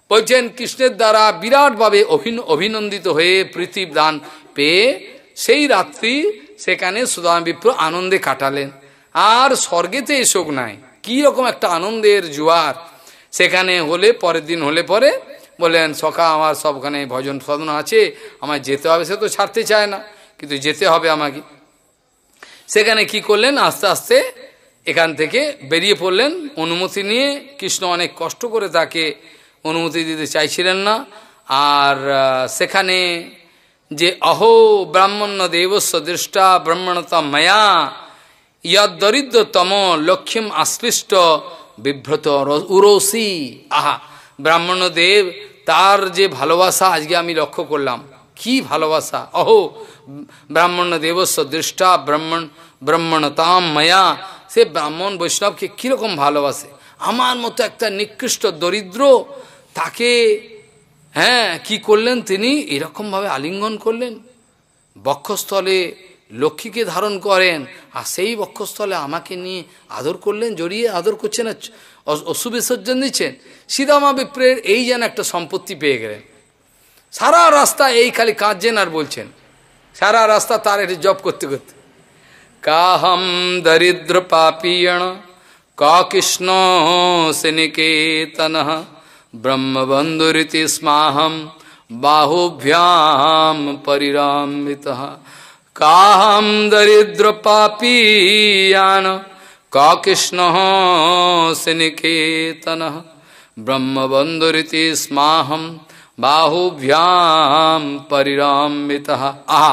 বলছেন কৃষ্ণের দ্বারা বিরাটভাবে অভিনন্দিত হয়ে প্রীতিদান পেয়ে সেই রাত্রি সেখানে সুদামা বিপ্র আনন্দে কাটালেন। আর স্বর্গেতে এসব নাই, কি রকম একটা আনন্দের জোয়ার সেখানে হলে, পরের দিন হলে পরে বললেন সখা আমার সবখানে ভজন সাধনা আছে, আমার যেতে হবে। সে তো ছাড়তে চায় না, কিন্তু যেতে হবে আমাকে। সেখানে কি করলেন, আস্তে আস্তে এখান থেকে বেরিয়ে পড়লেন অনুমতি নিয়ে। কৃষ্ণ অনেক কষ্ট করে তাকে অনুমতি দিতে চাইছিলেন না। আর সেখানে যে অহো ব্রাহ্মণ্য দেবস্ব দৃষ্টা ব্রাহ্মণতা মায়া ইয়দ দরিদ্রতম লক্ষ্যম আশ্লিষ্ট বিভ্রত উরসি। আহা, ব্রাহ্মণ দেব তার যে ভালোবাসা আজকে আমি লক্ষ্য করলাম, কি ভালোবাসা। অহো ব্রাহ্মণ দেবস্ব দৃষ্টা ব্রাহ্মণ ব্রাহ্মণতাম মায়া, সে ব্রাহ্মণ বৈষ্ণবকে কীরকম ভালোবাসে। আমার মতো একটা নিকৃষ্ট দরিদ্র তাকে, হ্যাঁ কি করলেন তিনি, এরকমভাবে আলিঙ্গন করলেন। বক্ষস্থলে লক্ষ্মীকে ধারণ করেন, আর সেই বক্ষস্থলে আমাকে নিয়ে আদর করলেন, জড়িয়ে আদর করছেন, অশু বিসর্জন দিচ্ছেন। সীতামা বিপ্রের এই যেন একটা সম্পত্তি পেয়ে গেলেন। সারা রাস্তা এই খালি কাঁদছেন আর বলছেন, সারা রাস্তা তার এটি জপ করতে করতে, কাহম দরিদ্র পাপিয়ণ কা কৃষ্ণ সেনিকেতন ব্রহ্মবন্ধুরিতি স্মাহম বাহুভ্যাম পরিরামিত। কাহম দরিদ্র পাপিয়ান কা কৃষ্ণ সেনিকেতন ব্রহ্মবন্ধুরিতি স্মাহম বাহুভ্যাম পরিরামিত। আহা,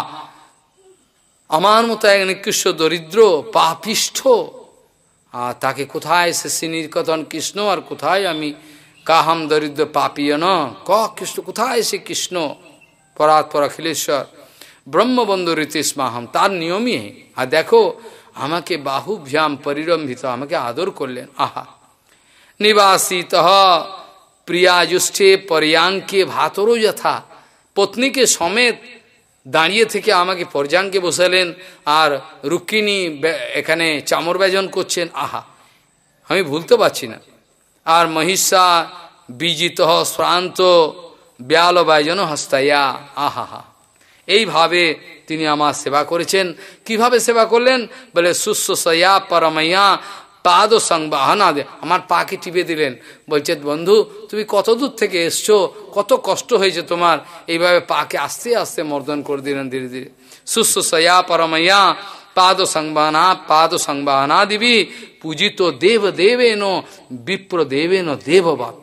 আমার মতো এক নিকৃষ্ট দরিদ্র পাপিষ্ঠ, আর তাকে কোথায় সে শ্রীনিকেতন কৃষ্ণ, আর কোথায় আমি কাহাম দরিদ্র পাপিয়ন ক কৃষ্ণ, কোথায় সে কৃষ্ণ পরাৎপর অখিলেশ্বর ব্রহ্মবন্ধু রীতিস্মাহম, তার নিয়মই। আর দেখো আমাকে বাহুভ্যাম পরিরম্ভিত, আমাকে আদর করলেন। আহা, নিবাসিত প্রিয়াজুষ্ঠে পর্যাঙ্কে ভাতরও যথা, পত্নীকে সমেত দাঁড়িয়ে থেকে আমাকে পর্যাঙ্কে বসালেন, আর রুক্মিণী এখানে চামর ব্যজন করছেন। আহা, আমি ভুলতে পারছি না। আর মহিষা বিজিত শ্রান্ত ব্যাল ব্যজন হস্তাইয়া। আহা হা, এইভাবে তিনি আমার সেবা করেছেন। কিভাবে সেবা করলেন বলে, শুশ্রূষয়া পরমাইয়া পাদ সংবাহনা দে, আমার পাকে টিপে দিলেন। বলছে বন্ধু তুমি কত দূর থেকে এসছো, কত কষ্ট হয়েছে তোমার, এইভাবে পাকে আস্তে আস্তে মর্দন করে দিলেন ধীরে ধীরে। শুশ্রূষয়া পরমাইয়া পাদ সংবাহনা পাদ সংবাহনা দিবি পূজিত দেব দেবেন বিপ্র দেবেন দেববাদ।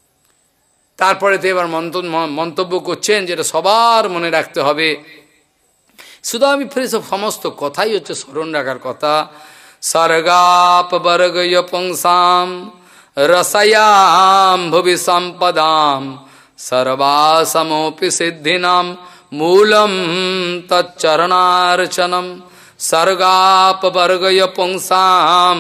তারপরে দেবার মন্তব্য করছেন, যেটা সবার মনে রাখতে হবে। শুধু আমি ফিরে সমস্ত কথাই হচ্ছে স্মরণ রাখার কথা। सर्गाप वर्गय पुंसाम रसयाम भुवि संपदाम सर्वासमोपि सिद्धिनाम मूलम तच्चरणार्चनम। सर्गाप वर्गय पुंसाम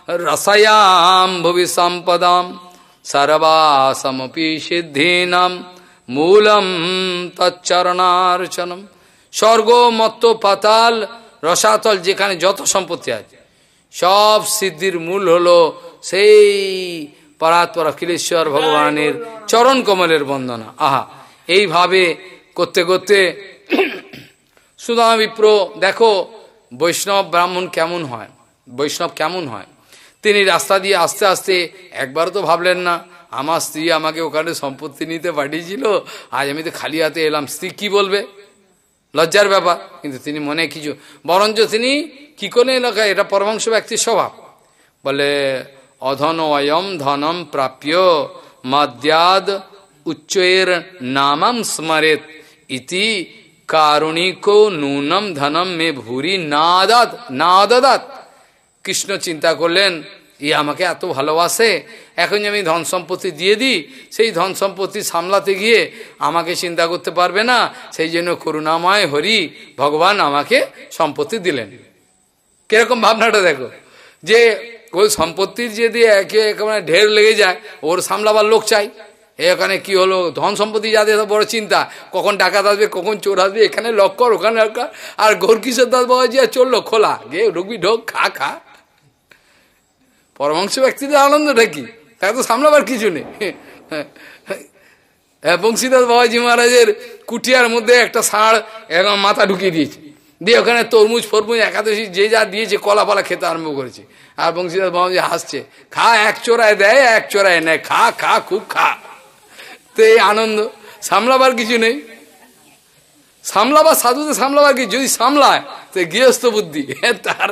रसयाम भुवि संपदाम सर्वासमोपि सिद्धिनाम मूलम तच्चरणार्चनम। स्वर्ग मत्त पाताल रसातल যেখানে যত সম্পত্তি আছে সব সিদ্ধির মূল হলো সেই পরাৎপর অখিলেশ্বর ভগবানের চরণ কমলের বন্দনা। আহা, এইভাবে করতে করতে সুদামা বিপ্র, দেখো বৈষ্ণব ব্রাহ্মণ কেমন হয়, বৈষ্ণব কেমন হয়। তিনি রাস্তা দিয়ে আস্তে আস্তে একবারও তো ভাবলেন না আমার স্ত্রী আমাকে ওখানে সম্পত্তি নিতে পাঠিয়েছিল, আজ আমি তো খালি হাতে এলাম, স্ত্রী কি বলবে, লজ্জার ব্যাপার। কিন্তু তিনি মনে কিছু, বরঞ্চ তিনি কি করে এলাকা, এটা পরমাংশ ব্যক্তির স্বভাব, বলে অধন অয়ম ধনম প্রাপ্য মদ্যাদ উচ্চের নামম স্মরেত ইতি কারুণিকো নূনম ধনম মে ভুরি নাদাত নাদাত। কৃষ্ণ চিন্তা করলেন, ই আমাকে এত ভালোবাসে, এখন যে আমি ধন সম্পত্তি দিয়ে দিই, সেই ধন সম্পত্তি সামলাতে গিয়ে আমাকে চিন্তা করতে পারবে না, সেই জন্য করুণাময় হরি ভগবান আমাকে সম্পত্তি দিলেন। কিরকম ভাবনাটা দেখো, যে ওই সম্পত্তির যদি একে একেবারে ঢের লেগে যায়, ওর সামলাবার লোক চাই। এখানে কি হলো, ধন সম্পত্তি যাদের বড় চিন্তা, কখন ডাকাত আসবে, কখন চোর আসবে, এখানে লক কর, ওখানে লক কর। আর গৌরকিশোর দাস বাবা যে চললো খোলা, গে ঢুকবি ঢোক, খা খা। পরমাংশ ব্যক্তিদের আনন্দটা কি, তাকে তো সামলাবার কিছু নেই। বংশীদাস বাবাজি মহারাজের কুটিয়ার মধ্যে একটা ষাঁড় একদম মাথা ঢুকিয়ে দিয়েছে, দিয়ে ওখানে তরমুজ ফরমুজ একাদশী যে যা দিয়েছে কলা ফলা খেতে আরম্ভ করেছে। আর বংশীদাস বাবাজি হাসছে, খা, এক চোরায় দেয় এক চোরায় নেয়, খা খা খুব খা। তো এই আনন্দ, সামলাবার কিছু নেই, সামলাবার সাধুতে সামলাবার কি, যদি সামলায় তো গৃহস্থ বুদ্ধি, তার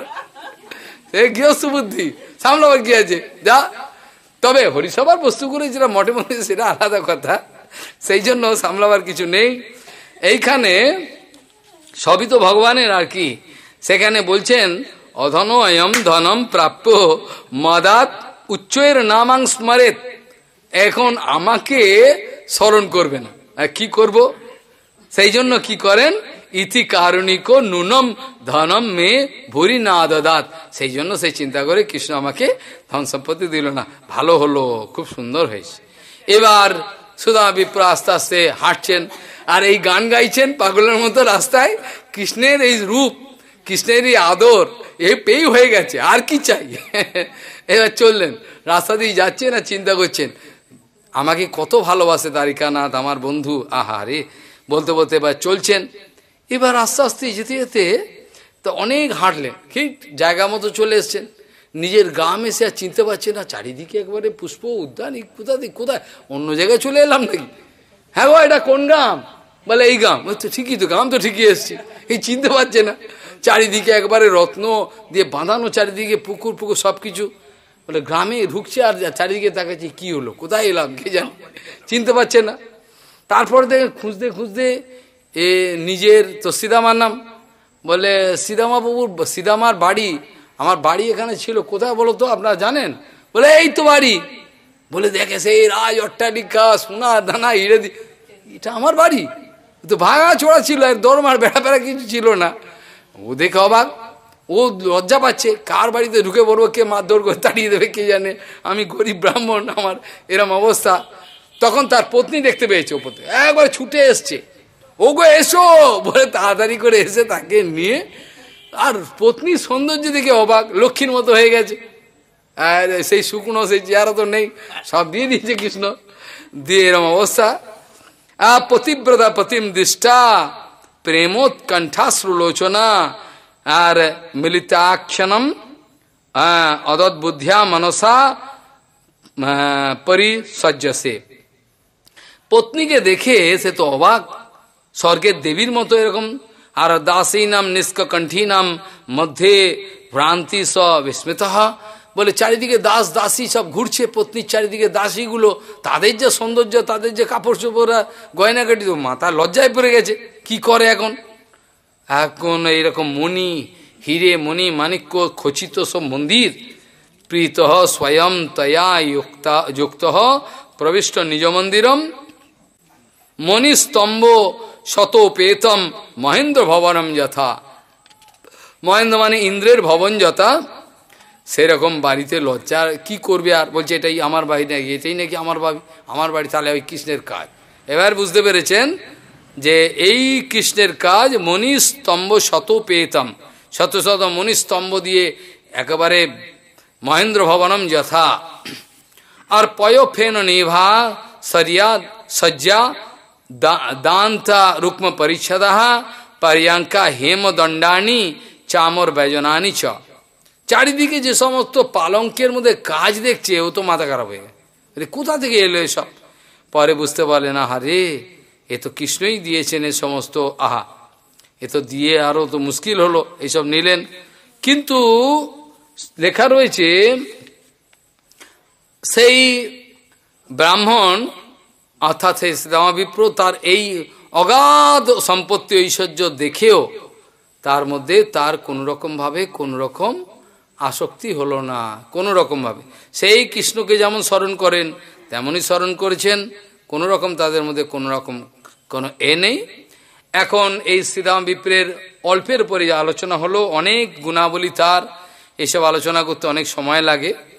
গৃহস্থ বুদ্ধি, সামলাবার কি আছে যা। তবে হরিসভার বস্তু করে যেটা মঠে মধ্যে সেটা আলাদা কথা, সেই জন্য সামলাবার কিছু নেই। এইখানে সবই তো ভগবানের আর কি। সেখানে বলছেন অধন অয়ম ধনম প্রাপ্য মদাত উচ্চের নামাং স্মরেত। এখন আমাকে স্মরণ করবে না, কি করব? সেই জন্য কি করেন, ইতি কারণিক নুনম ধনম মে ভুরি না দদাত। সেই জন্য সেই চিন্তা করে কৃষ্ণ আমাকে ধন সম্পত্তি দিল না। ভালো হলো, খুব সুন্দর হয়েছে। এবার সুদামা বিপ্র আস্তে আস্তে হাঁটছেন আর এই গান গাইছেন পাগলের মতো রাস্তায়। কৃষ্ণের এই রূপ, কৃষ্ণের এই আদর, এ পেই হয়ে গেছে, আর কি চাই। এবার চললেন, রাস্তা দিয়ে যাচ্ছেন আর চিন্তা করছেন আমাকে কত ভালোবাসে দ্বারিকানাথ আমার বন্ধু। আহা রে, বলতে বলতে এবার চলছেন। এবার আস্তে আস্তে যেতে যেতে তো অনেক হাঁটলেন, ঠিক জায়গা মতো চলে এসছেন। নিজের গ্রাম এসে আর চিনতে পারছে না, চারিদিকে একবারে পুষ্প উদ্যান, কোথায় কোথায় অন্য জায়গায় চলে এলাম নাকি। হ্যাঁ গো, এটা কোন গ্রাম? বলে এই গ্রাম। তো ঠিকই তো, গ্রাম তো ঠিকই এসছি, এই চিনতে পারছে না। চারিদিকে একবারে রত্ন দিয়ে বাঁধানো, চারিদিকে পুকুর পুকুর সব কিছু। বলে গ্রামে ঢুকছে আর চারিদিকে তাকাচ্ছে, কি হলো, কোথায় এলাম কে জানে, চিনতে পারছে না। তারপর দেখে খুঁজতে খুঁজতে এ নিজের তো সীতামার নাম, বলে সীতামা বাবুর, সীতামার বাড়ি, আমার বাড়ি এখানে ছিল, কোথায় বলো তো আপনারা জানেন? বলে এই তো বাড়ি। বলে দেখে সেই রাজ অট্টালিকা, সোনা দানা হিরে, এটা আমার বাড়ি? তো ভাঙা চোড়া ছিল, দরমার বেড়া বেড়া কিছু ছিল না। ও দেখে অবাক, ও লজ্জা পাচ্ছে, কার বাড়িতে ঢুকে পড়বো, কে মারধর করে তাড়িয়ে দেবে কে জানে, আমি গরিব ব্রাহ্মণ, আমার এরম অবস্থা। তখন তার পত্নী দেখতে পেয়েছে, ওপর থেকে একবার ছুটে এসছে, ও গো এসো বলে তাড়াতাড়ি করে এসে তাকে নিয়ে, আর পত্নী সৌন্দর্য দেখে অবাক, লক্ষ্মীর মতো হয়ে গেছে। আর সেই শুকনো সেই চেহারা তো নেই, সব দিয়ে দিয়েছে কৃষ্ণ, দিয়ে এরম অবস্থা। আহ পতিব্রতা পতিম দৃষ্টা প্রেমোৎকণ্ঠাশ্রুলোচনা আর মিলিতাক্ষণম অদৎ বুদ্ধিয়া মনসা পরিসজ্জসে। পত্নীকে দেখে সে তো অবাক, স্বর্গের দেবীর মতো এরকম। আর দাসী নাম নিষ্কণ্ঠী নাম মধ্যে ভ্রান্তি স বিস্মিত। বলে চারিদিকে দাস দাসী সব ঘুরছে, পত্নীর চারিদিকে দাসীগুলো, তাদের যে সৌন্দর্য, তাদের যে কাপড় চোপড় গয়নাগাটি, তো মাথা লজ্জায় পড়ে গেছে, কি করে এখন। এখন এইরকম মণি হিরে মণি মাণিক্য খচিত সব মন্দির, প্রীত স্বয়ং তয়া যুক্ত প্রবিষ্ট নিজ মন্দিরম মণিস্তম্ভ শতোপেতম মহেন্দ্র ভবনম যথা। মহেন্দ্র মানে ইন্দ্রের ভবন যথা, সেরকম বাড়িতে লজ্জা কি করবে আর। বলছে এটাই আমার বাড়ি নাকি, এটাই নাকি আমার বাড়ি, আমার বাড়ি, তাহলে ওই কৃষ্ণের কাজ। এবার বুঝতে পেরেছেন যে এই কৃষ্ণের কাজ। মণিস্তম্ভ শতোপেতম, শত শত মণিস্তম্ভ দিয়ে একেবারে মহেন্দ্র ভবনম যথা। আর পয় ফেন নিভা সরিয়া সজ্জা দান্তা রুক্ম পরিচ্ছদা পর্যাঙ্কা হেমদণ্ডানি চামর ব্যজনানি চ। চারিদিকে যে সমস্ত পালঙ্কের মধ্যে কাজ দেখছে, ও তো মাথা খারাপ হয়ে গেছে, কোথা থেকে এলো এসব। পরে বুঝতে পারলেন, আহা রে, এ তো কৃষ্ণই দিয়েছেন এ সমস্ত। আহা, এ তো দিয়ে আরো তো মুশকিল হলো, এইসব নিলেন। কিন্তু লেখা রয়েছে সেই ব্রাহ্মণ অর্থাৎ সেই সীতামা বিপ্র তার এই অগাধ সম্পত্তি ঐশ্বর্য দেখেও তার মধ্যে তার কোনো রকম ভাবে কোনো রকম আসক্তি হলো না, কোনো রকম ভাবে। সেই কৃষ্ণকে যেমন স্মরণ করেন তেমনই স্মরণ করেছেন, কোনো রকম তাদের মধ্যে কোনো রকম কোনো এ নেই। এখন এই সীতামা বিপ্রের অল্পের পরে আলোচনা হলো, অনেক গুণাবলী তার, এসব আলোচনা করতে অনেক সময় লাগে।